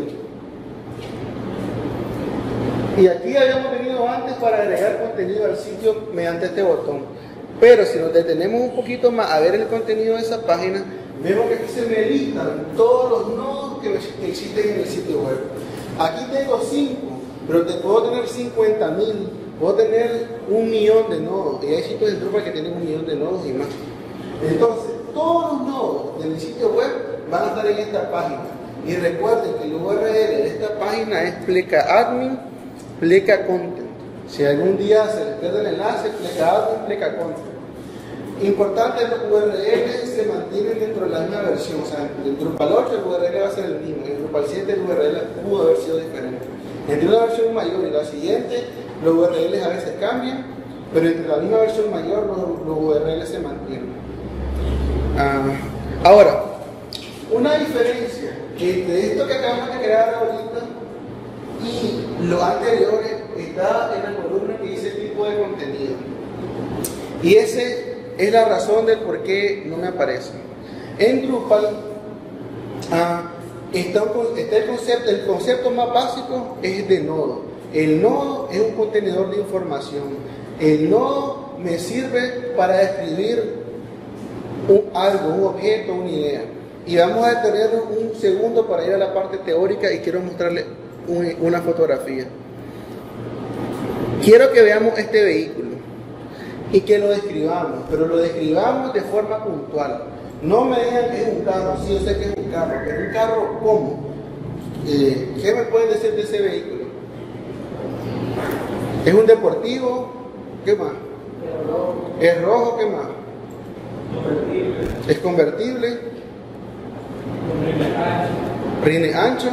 Y aquí habíamos venido antes para agregar contenido al sitio mediante este botón. Pero si nos detenemos un poquito más a ver el contenido de esa página, vemos que aquí se me listan todos los nodos que existen en el sitio web. Aquí tengo cinco, pero te puedo tener cincuenta mil, puedo tener un millón de nodos. Y hay sitios de Drupal que tienen un millón de nodos y más. Entonces, todos los nodos de mi sitio web van a estar en esta página. Y recuerden que el U R L de esta página es pleca admin, pleca content. Si algún día se les pierde el enlace, pleca admin, pleca content. Importante, los U R L se mantienen dentro de la misma versión. O sea, en Drupal ocho el U R L va a ser el mismo. En Drupal siete el U R L pudo haber sido diferente. Entre una versión mayor y la siguiente, los U R Ls a veces cambian, pero entre la misma versión mayor los, los U R Ls se mantienen. Uh, ahora, una diferencia entre esto que acabamos de crear ahorita y lo anterior está en la columna que dice tipo de contenido. Y ese es la razón del por qué no me aparece. En Drupal uh, está, un, está el concepto, el concepto más básico es de nodo. El nodo es un contenedor de información. El nodo me sirve para describir un, algo, un objeto, una idea. Y vamos a tener un segundo para ir a la parte teórica y quiero mostrarles un, una fotografía. Quiero que veamos este vehículo y que lo describamos, pero lo describamos de forma puntual. No me digan que es un carro, sí, yo sé que es un carro, pero un carro, ¿cómo? Eh, ¿Qué me pueden decir de ese vehículo? ¿Es un deportivo? ¿Qué más? ¿Es rojo? ¿Qué más? ¿Es convertible? ¿Rine ancho?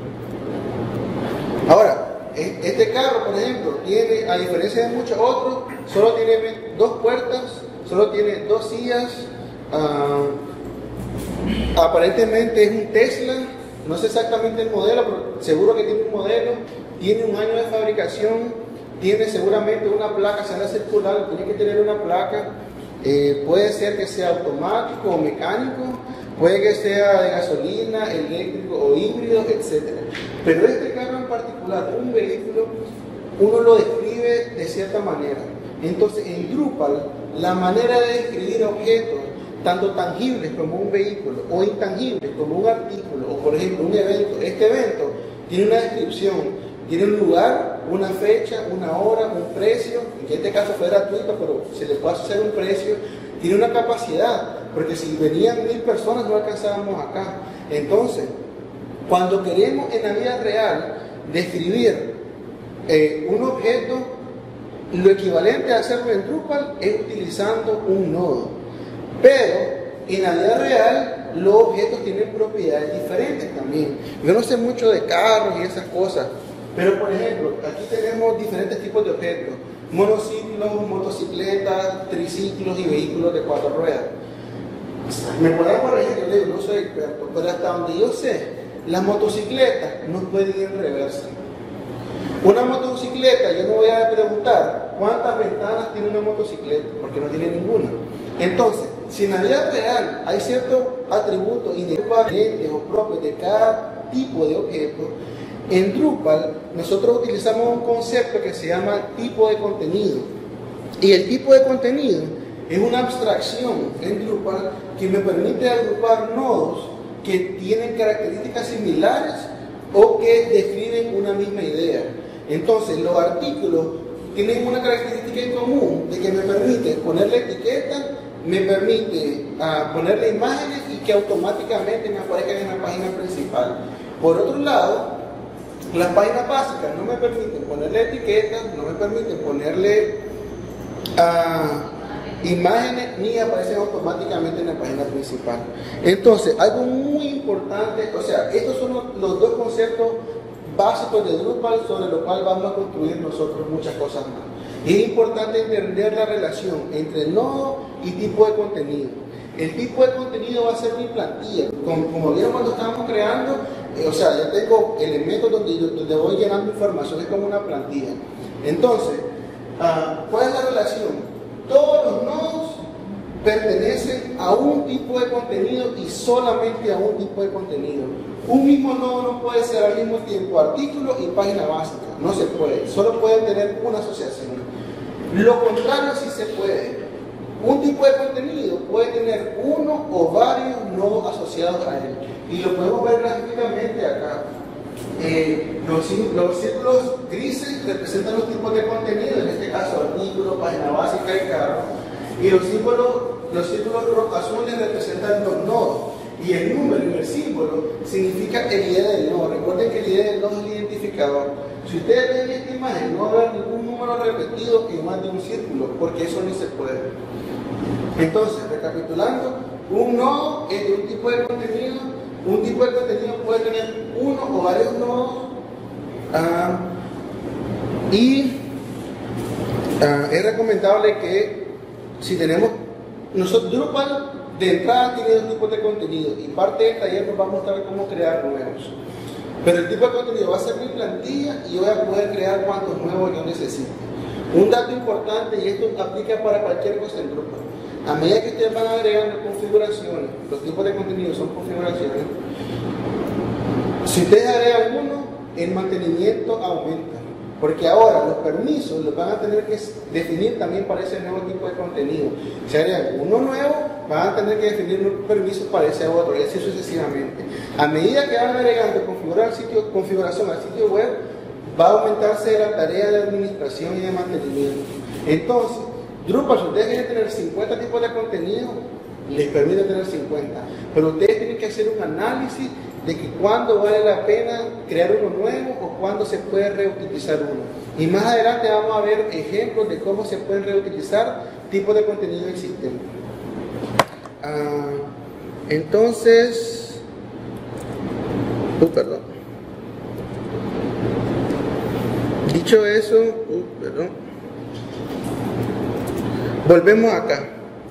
Ahora, este carro, por ejemplo, tiene, a diferencia de muchos otros, solo tiene dos puertas, solo tiene dos sillas, uh, aparentemente es un Tesla, no sé exactamente el modelo, pero seguro que tiene un modelo, tiene un año de fabricación, tiene seguramente una placa, será circular, tiene que tener una placa, eh, puede ser que sea automático o mecánico, puede que sea de gasolina, eléctrico o híbrido, etcétera. Pero este carro en particular, un vehículo, uno lo describe de cierta manera. Entonces, en Drupal, la manera de describir objetos, tanto tangibles como un vehículo, o intangibles como un artículo, o por ejemplo un evento, este evento tiene una descripción, tiene un lugar, una fecha, una hora, un precio, en que este caso fue gratuito, pero se le puede hacer un precio, tiene una capacidad, porque si venían mil personas no alcanzábamos acá. Entonces, cuando queremos en la vida real describir eh, un objeto, lo equivalente a hacerlo en Drupal es utilizando un nodo. Pero en la vida real los objetos tienen propiedades diferentes también. Yo no sé mucho de carros y esas cosas, pero por ejemplo, aquí tenemos diferentes tipos de objetos: monociclos, motocicletas, triciclos y vehículos de cuatro ruedas. Me pueden corregir, yo digo, no soy experto, pero hasta donde yo sé, las motocicletas no pueden ir en reversa. Una motocicleta, yo no voy a preguntar cuántas ventanas tiene una motocicleta, porque no tiene ninguna. Entonces, si en la vida real hay ciertos atributos inherentes o propios de cada tipo de objeto, en Drupal nosotros utilizamos un concepto que se llama tipo de contenido. Y el tipo de contenido es una abstracción en Drupal que me permite agrupar nodos que tienen características similares o que describen una misma idea. Entonces, los artículos tienen una característica en común de que me permite ponerle etiqueta, me permite uh, ponerle imágenes y que automáticamente me aparezcan en la página principal. Por otro lado, Las páginas básicas no me permiten ponerle etiquetas, no me permiten ponerle uh, imágenes, ni aparecen automáticamente en la página principal. Entonces, algo muy importante, o sea, estos son los, los dos conceptos básicos de Drupal sobre los cuales vamos a construir nosotros muchas cosas más. Y es importante entender la relación entre nodo y tipo de contenido. El tipo de contenido va a ser mi plantilla. Como, como vieron cuando estábamos creando, eh, o sea, ya tengo elementos donde, yo, donde voy llenando información, es como una plantilla. Entonces, uh, ¿cuál es la relación? Todos los nodos pertenecen a un tipo de contenido y solamente a un tipo de contenido. Un mismo nodo no puede ser al mismo tiempo artículo y página básica. No se puede. Solo pueden tener una asociación. Lo contrario sí se puede. Un tipo de contenido puede tener uno o varios nodos asociados a él. Y lo podemos ver gráficamente acá. Eh, los, los círculos grises representan los tipos de contenido, en este caso artículo, página básica y carro. Y los símbolos, los círculos azules representan los nodos. Y el número y el símbolo significa el I D del nodo. Recuerden que el I D del nodo es el identificador. Si ustedes ven esta imagen, no va a haber ningún número repetido en más de un círculo, porque eso no se puede. Entonces, recapitulando, un nodo es de un tipo de contenido. Un tipo de contenido puede tener uno o varios nodos. Uh, y uh, es recomendable que si tenemos, nosotros Drupal de entrada tiene dos tipos de contenido y parte del taller nos va a mostrar cómo crear nuevos. Pero el tipo de contenido va a ser mi plantilla y yo voy a poder crear cuantos nuevos yo necesite. Un dato importante, y esto aplica para cualquier cosa en Drupal, a medida que ustedes van agregando configuraciones, los tipos de contenido son configuraciones, si ustedes agregan uno, el mantenimiento aumenta. Porque ahora los permisos los van a tener que definir también para ese nuevo tipo de contenido. Si agregan uno nuevo, van a tener que definir un permiso para ese otro, y así sucesivamente. A medida que van agregando configurar sitio, configuración al sitio web, va a aumentarse la tarea de administración y de mantenimiento. Entonces, Drupal, si ustedes quieren tener cincuenta tipos de contenido, les permite tener cincuenta. Pero ustedes tienen que hacer un análisis de que cuándo vale la pena crear uno nuevo o cuándo se puede reutilizar uno. Y más adelante vamos a ver ejemplos de cómo se pueden reutilizar tipos de contenido existentes. Uh, entonces, uh, perdón. Dicho eso, uh, perdón. Volvemos acá.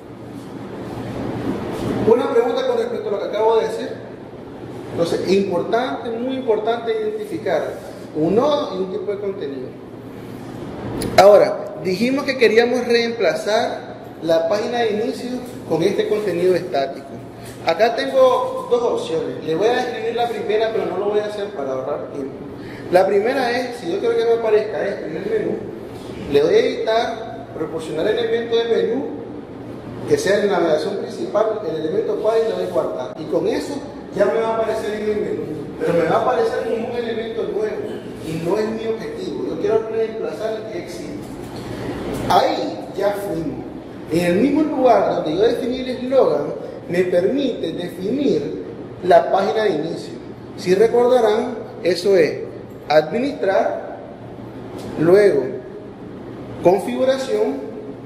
Una pregunta con respecto a lo que acabo de decir. Entonces, importante, muy importante identificar un nodo y un tipo de contenido. Ahora, dijimos que queríamos reemplazar la página de inicio con este contenido estático. Acá tengo dos opciones. Le voy a describir la primera, pero no lo voy a hacer para ahorrar tiempo. La primera es, si yo quiero que me aparezca esto en el menú, le doy a editar, proporcionar elemento de menú, que sea en la navegación principal, el elemento para y le doy guardar. Y con eso ya me va a aparecer en el menú, pero me va a aparecer como un elemento nuevo y no es mi objetivo. Yo quiero reemplazar el que existe. Ahí ya fuimos. En el mismo lugar donde yo definí el eslogan, me permite definir la página de inicio. Si recordarán, eso es administrar, luego configuración,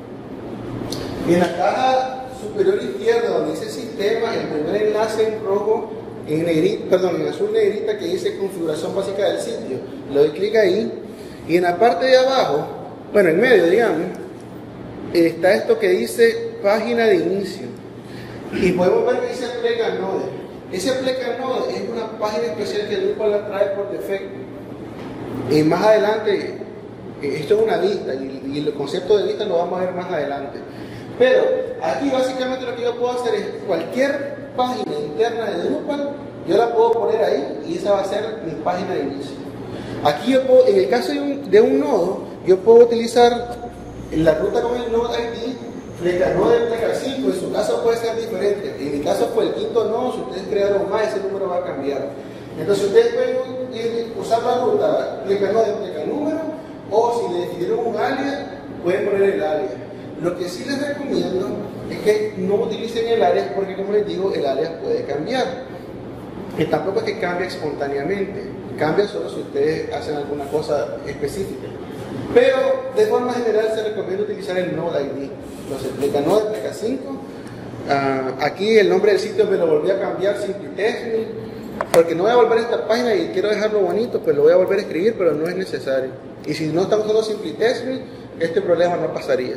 y en la caja superior izquierda donde dice sistema, el primer enlace en rojo, en negrita, perdón, en azul negrita, que dice configuración básica del sitio, le doy clic ahí, y en la parte de abajo, bueno, en medio, digamos, está esto que dice página de inicio, y podemos ver que dice Pleca Node. Ese Pleca Node es una página especial que Drupal la trae por defecto, y más adelante, esto es una lista, y, y el concepto de lista lo vamos a ver más adelante. Pero aquí básicamente lo que yo puedo hacer es cualquier página interna de Drupal, yo la puedo poner ahí y esa va a ser mi página de inicio. Aquí yo puedo, en el caso de un, de un nodo, yo puedo utilizar la ruta con el node I D, Pleca Node Pleca cinco, en su caso puede ser diferente. En mi caso fue el quinto nodo, si ustedes crearon más, ese número va a cambiar. Entonces ustedes pueden usar la ruta Pleca Node Pleca número, o si le definieron un alias, pueden poner el alias. Lo que sí les recomiendo es que no utilicen el alias porque, como les digo, el alias puede cambiar. Y tampoco es que cambie espontáneamente. cambia solo si ustedes hacen alguna cosa específica. Pero de forma general se recomienda utilizar el Node I D. Nos explica Node, explica cinco. Uh, aquí el nombre del sitio me lo volví a cambiar, SimpliTestMe, porque no voy a volver a esta página y quiero dejarlo bonito, pues lo voy a volver a escribir, pero no es necesario. Y si no estamos usando SimpliTestMe, este problema no pasaría.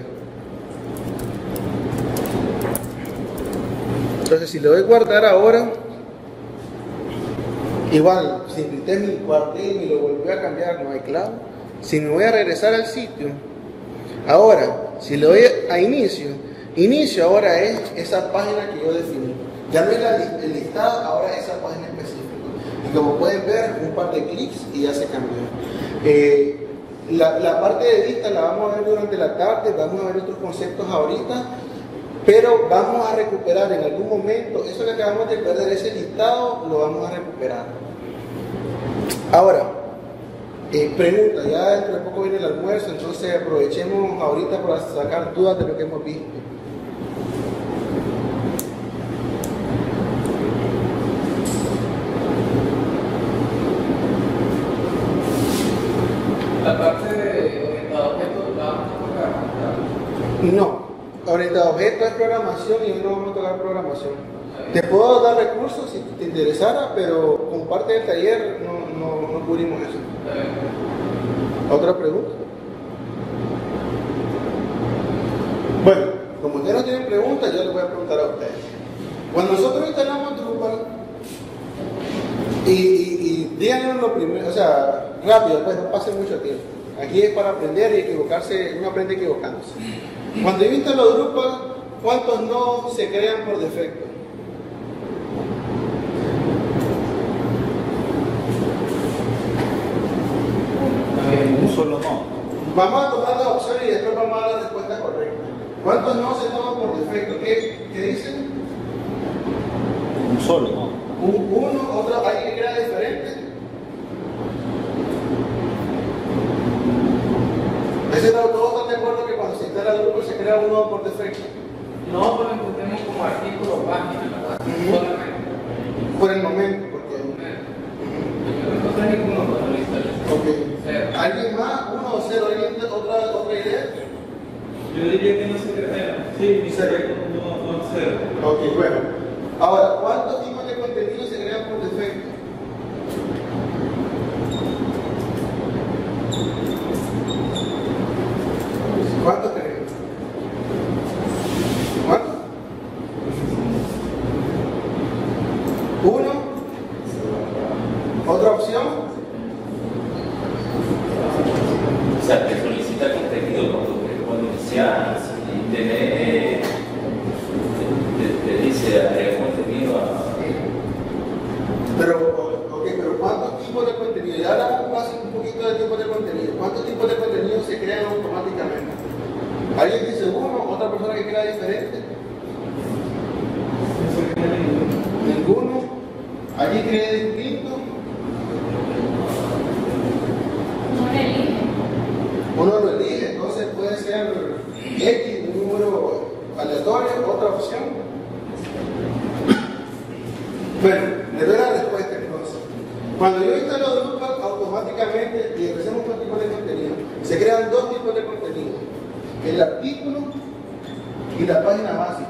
Entonces si le doy guardar ahora, igual SimpliTestMe guardé y me lo volví a cambiar, no hay clave. Si me voy a regresar al sitio, ahora si le doy a inicio, inicio ahora es esa página que yo definí. Ya no es la, el listado, ahora es esa página específica. Y como pueden ver, un par de clics y ya se cambió. Eh, la, la parte de vista la vamos a ver durante la tarde, vamos a ver otros conceptos ahorita, pero vamos a recuperar en algún momento, eso que acabamos de perder, ese listado, lo vamos a recuperar. Ahora, eh, pregunta, ya dentro de poco viene el almuerzo, entonces aprovechemos ahorita para sacar dudas de lo que hemos visto. La parte de orientado a objetos la vamos a tocar. No, orientado a objetos es programación y hoy no vamos a tocar programación. Te puedo dar recursos si te interesara, pero como parte del taller no, no, no cubrimos eso. ¿Otra pregunta? Bueno, como ustedes no tienen preguntas, yo les voy a preguntar a ustedes. Cuando nosotros instalamos Drupal, y, y, y díganos lo primero, o sea, rápido, pues no pase mucho tiempo. Aquí es para aprender y equivocarse, uno aprende equivocándose. Cuando yo instalo Drupal, ¿cuántos nodos se crean por defecto? Un solo no. Vamos a tomar las opciones y después vamos a dar la respuesta correcta. ¿Cuántos nodos se toman por defecto? ¿Qué, qué dicen? Un solo no. Un, uno, otro, alguien que crea diferente. Ese no, todos están de acuerdo que cuando se instala el grupo se crea un nodo por defecto. No, pero entendemos como artículo o página, ¿verdad? Uh-huh. Solamente. Por el momento, porque. Yo no encontré ninguno cuando lo instalé. Okay. Cero. ¿Alguien más? ¿Uno o cero? ¿Alguien otra, otra idea? Yo diría que no se crea. Sí, ni Cero. no, no cero. Ok, bueno. Ahora, ¿cuántos tipos de contenido se crean por defecto? ¿Cuántos creen? ¿Cuántos? ¿Uno? ¿Otra opción? O sea, que solicita contenido cuando, cuando inicias y tiene, te, te dice agrega contenido a... Pero, ok, pero ¿cuántos tipos de contenido? Y ahora vamos a hacer un poquito de tipos de contenido. ¿Cuántos tipos de contenido se crean automáticamente? ¿Alguien dice uno? ¿Otra persona que crea diferente? ¿Ninguno? ¿Alguien cree distinto? Uno lo elige, entonces puede ser X, un número aleatorio, otra opción. Bueno, le doy la respuesta entonces. Cuando yo instalo Drupal, automáticamente, y empecemos con tipos de contenido, se crean dos tipos de contenido: el artículo y la página básica.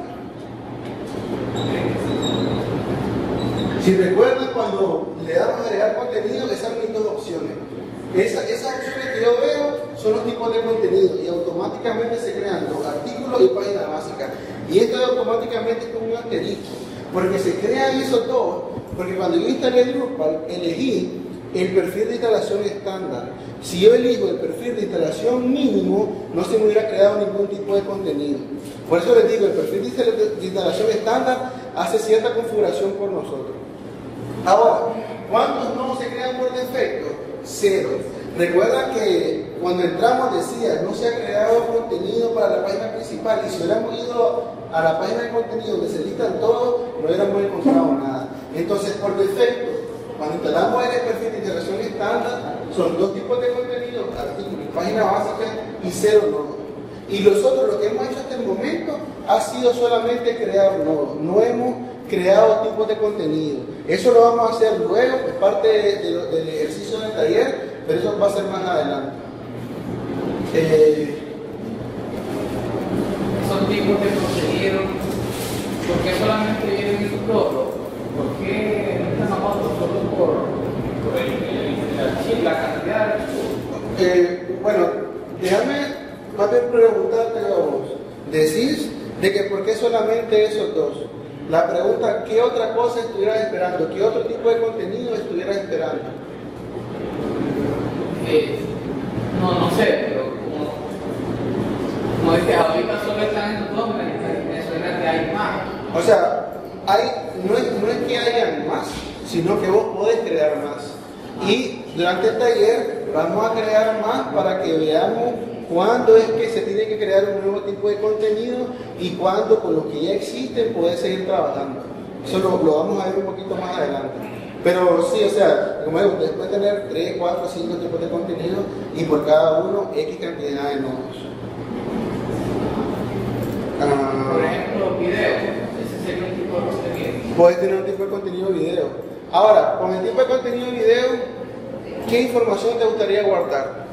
Si recuerdan, cuando le damos a agregar contenido, le salen mis dos opciones. Esa, esas opciones que yo veo son los tipos de contenido y automáticamente se crean los artículos y página básica. Y esto automáticamente es como un asterisco, porque se crean esos dos, porque cuando yo instalé Drupal, elegí el perfil de instalación estándar. Si yo elijo el perfil de instalación mínimo, no se me hubiera creado ningún tipo de contenido. Por eso les digo, el perfil de instalación estándar hace cierta configuración por nosotros. Ahora, ¿cuántos no se crean por defecto? Cero. Recuerda que cuando entramos decía, no se ha creado contenido para la página principal, y si hubiéramos ido a la página de contenido donde se listan todos, no hubiéramos encontrado nada. Entonces, por defecto, cuando instalamos el perfil de instalación estándar, son dos tipos de contenido, artículo y página básica, y cero nodos. Y nosotros lo que hemos hecho hasta el momento ha sido solamente crear nodos. No hemos creado tipos de contenido. Eso lo vamos a hacer luego, es parte de, de, del ejercicio del taller, pero eso va a ser más adelante. Eh, Esos tipos de contenido, ¿por qué solamente vienen esos dos? ¿Por qué no están abajo solo por, por el, el, el archivo, la cantidad de archivos? eh, bueno, déjame más bien preguntarte a vos. Decís de que por qué solamente esos dos. La pregunta, ¿qué otra cosa estuvieras esperando? ¿Qué otro tipo de contenido estuvieras esperando? Eh, no, no sé, pero como, como es que ahorita solo están en los dos, me, me suena que hay más. O sea, hay, no, es, no es que hayan más, sino que vos podés crear más. Y durante el taller vamos a crear más para que veamos cuándo es que se tiene que crear un nuevo tipo de contenido y cuándo con los que ya existen podés seguir trabajando. Eso lo, lo vamos a ver un poquito más adelante. Pero sí, o sea, como digo, ustedes pueden tener tres, cuatro, cinco tipos de contenido y por cada uno X cantidad de nodos. Ah, Por ejemplo, video, ese sería un tipo de contenido. puedes tener un tipo de contenido video. Ahora, con el tipo de contenido video, ¿qué información te gustaría guardar?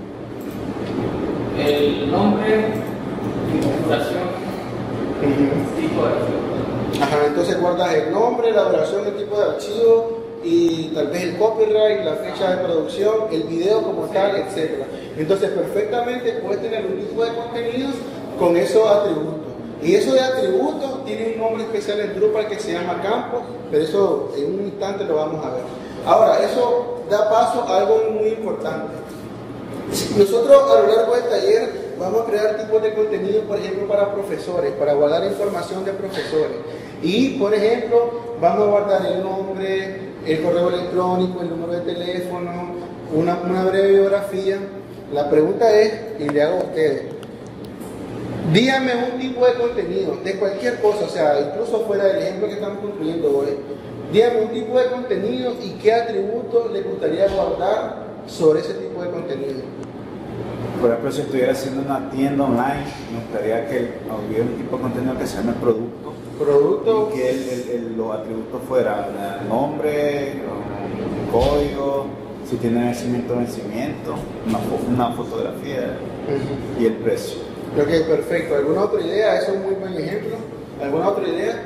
El nombre, configuración, Uh-huh. tipo de archivo. Ajá, entonces guardas el nombre, la duración, el tipo de archivo y tal vez el copyright, la fecha de producción, el video como tal, etcétera. Entonces perfectamente puedes tener un tipo de contenido con esos atributos. Y eso de atributos tiene un nombre especial en Drupal que se llama campos, pero eso en un instante lo vamos a ver. Ahora, eso da paso a algo muy importante. Nosotros a lo largo del taller vamos a crear tipos de contenido, por ejemplo, para profesores, para guardar información de profesores. Y, por ejemplo, vamos a guardar el nombre, el correo electrónico, el número de teléfono, una, una breve biografía. La pregunta es, y le hago a ustedes, díganme un tipo de contenido, de cualquier cosa, o sea, incluso fuera del ejemplo que estamos concluyendo hoy. Díganme un tipo de contenido y qué atributos les gustaría guardar sobre ese tipo de contenido. Por ejemplo, si estuviera haciendo una tienda online, me gustaría que hubiera un tipo de contenido que se llame producto. Producto. Y que el, el, el, los atributos fueran el nombre, un código, si tiene vencimiento, vencimiento, una, una fotografía uh-huh. y el precio. Ok, perfecto. ¿Alguna otra idea? Eso es un muy buen ejemplo. ¿Alguna otra idea?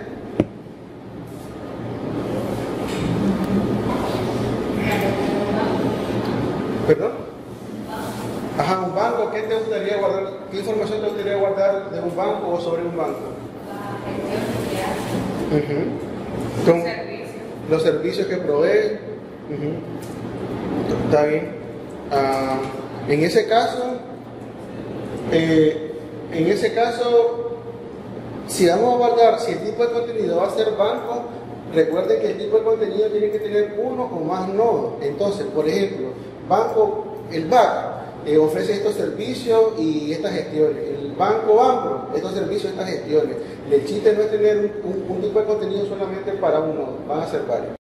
¿Perdón? Ajá, un banco. ¿Qué te gustaría guardar? ¿Qué información te gustaría guardar de un banco o sobre un banco? Uh-huh. Con los servicios que provee. Uh-huh. Está bien. Uh, en ese caso, eh, en ese caso, si vamos a guardar, si el tipo de contenido va a ser banco, recuerden que el tipo de contenido tiene que tener uno o más nodos. Entonces, por ejemplo, banco, el B A C eh, ofrece estos servicios y estas gestiones. El banco banco, estos servicios y estas gestiones. El chiste no es tener un, un, un tipo de contenido solamente para un nodo, van a ser varios.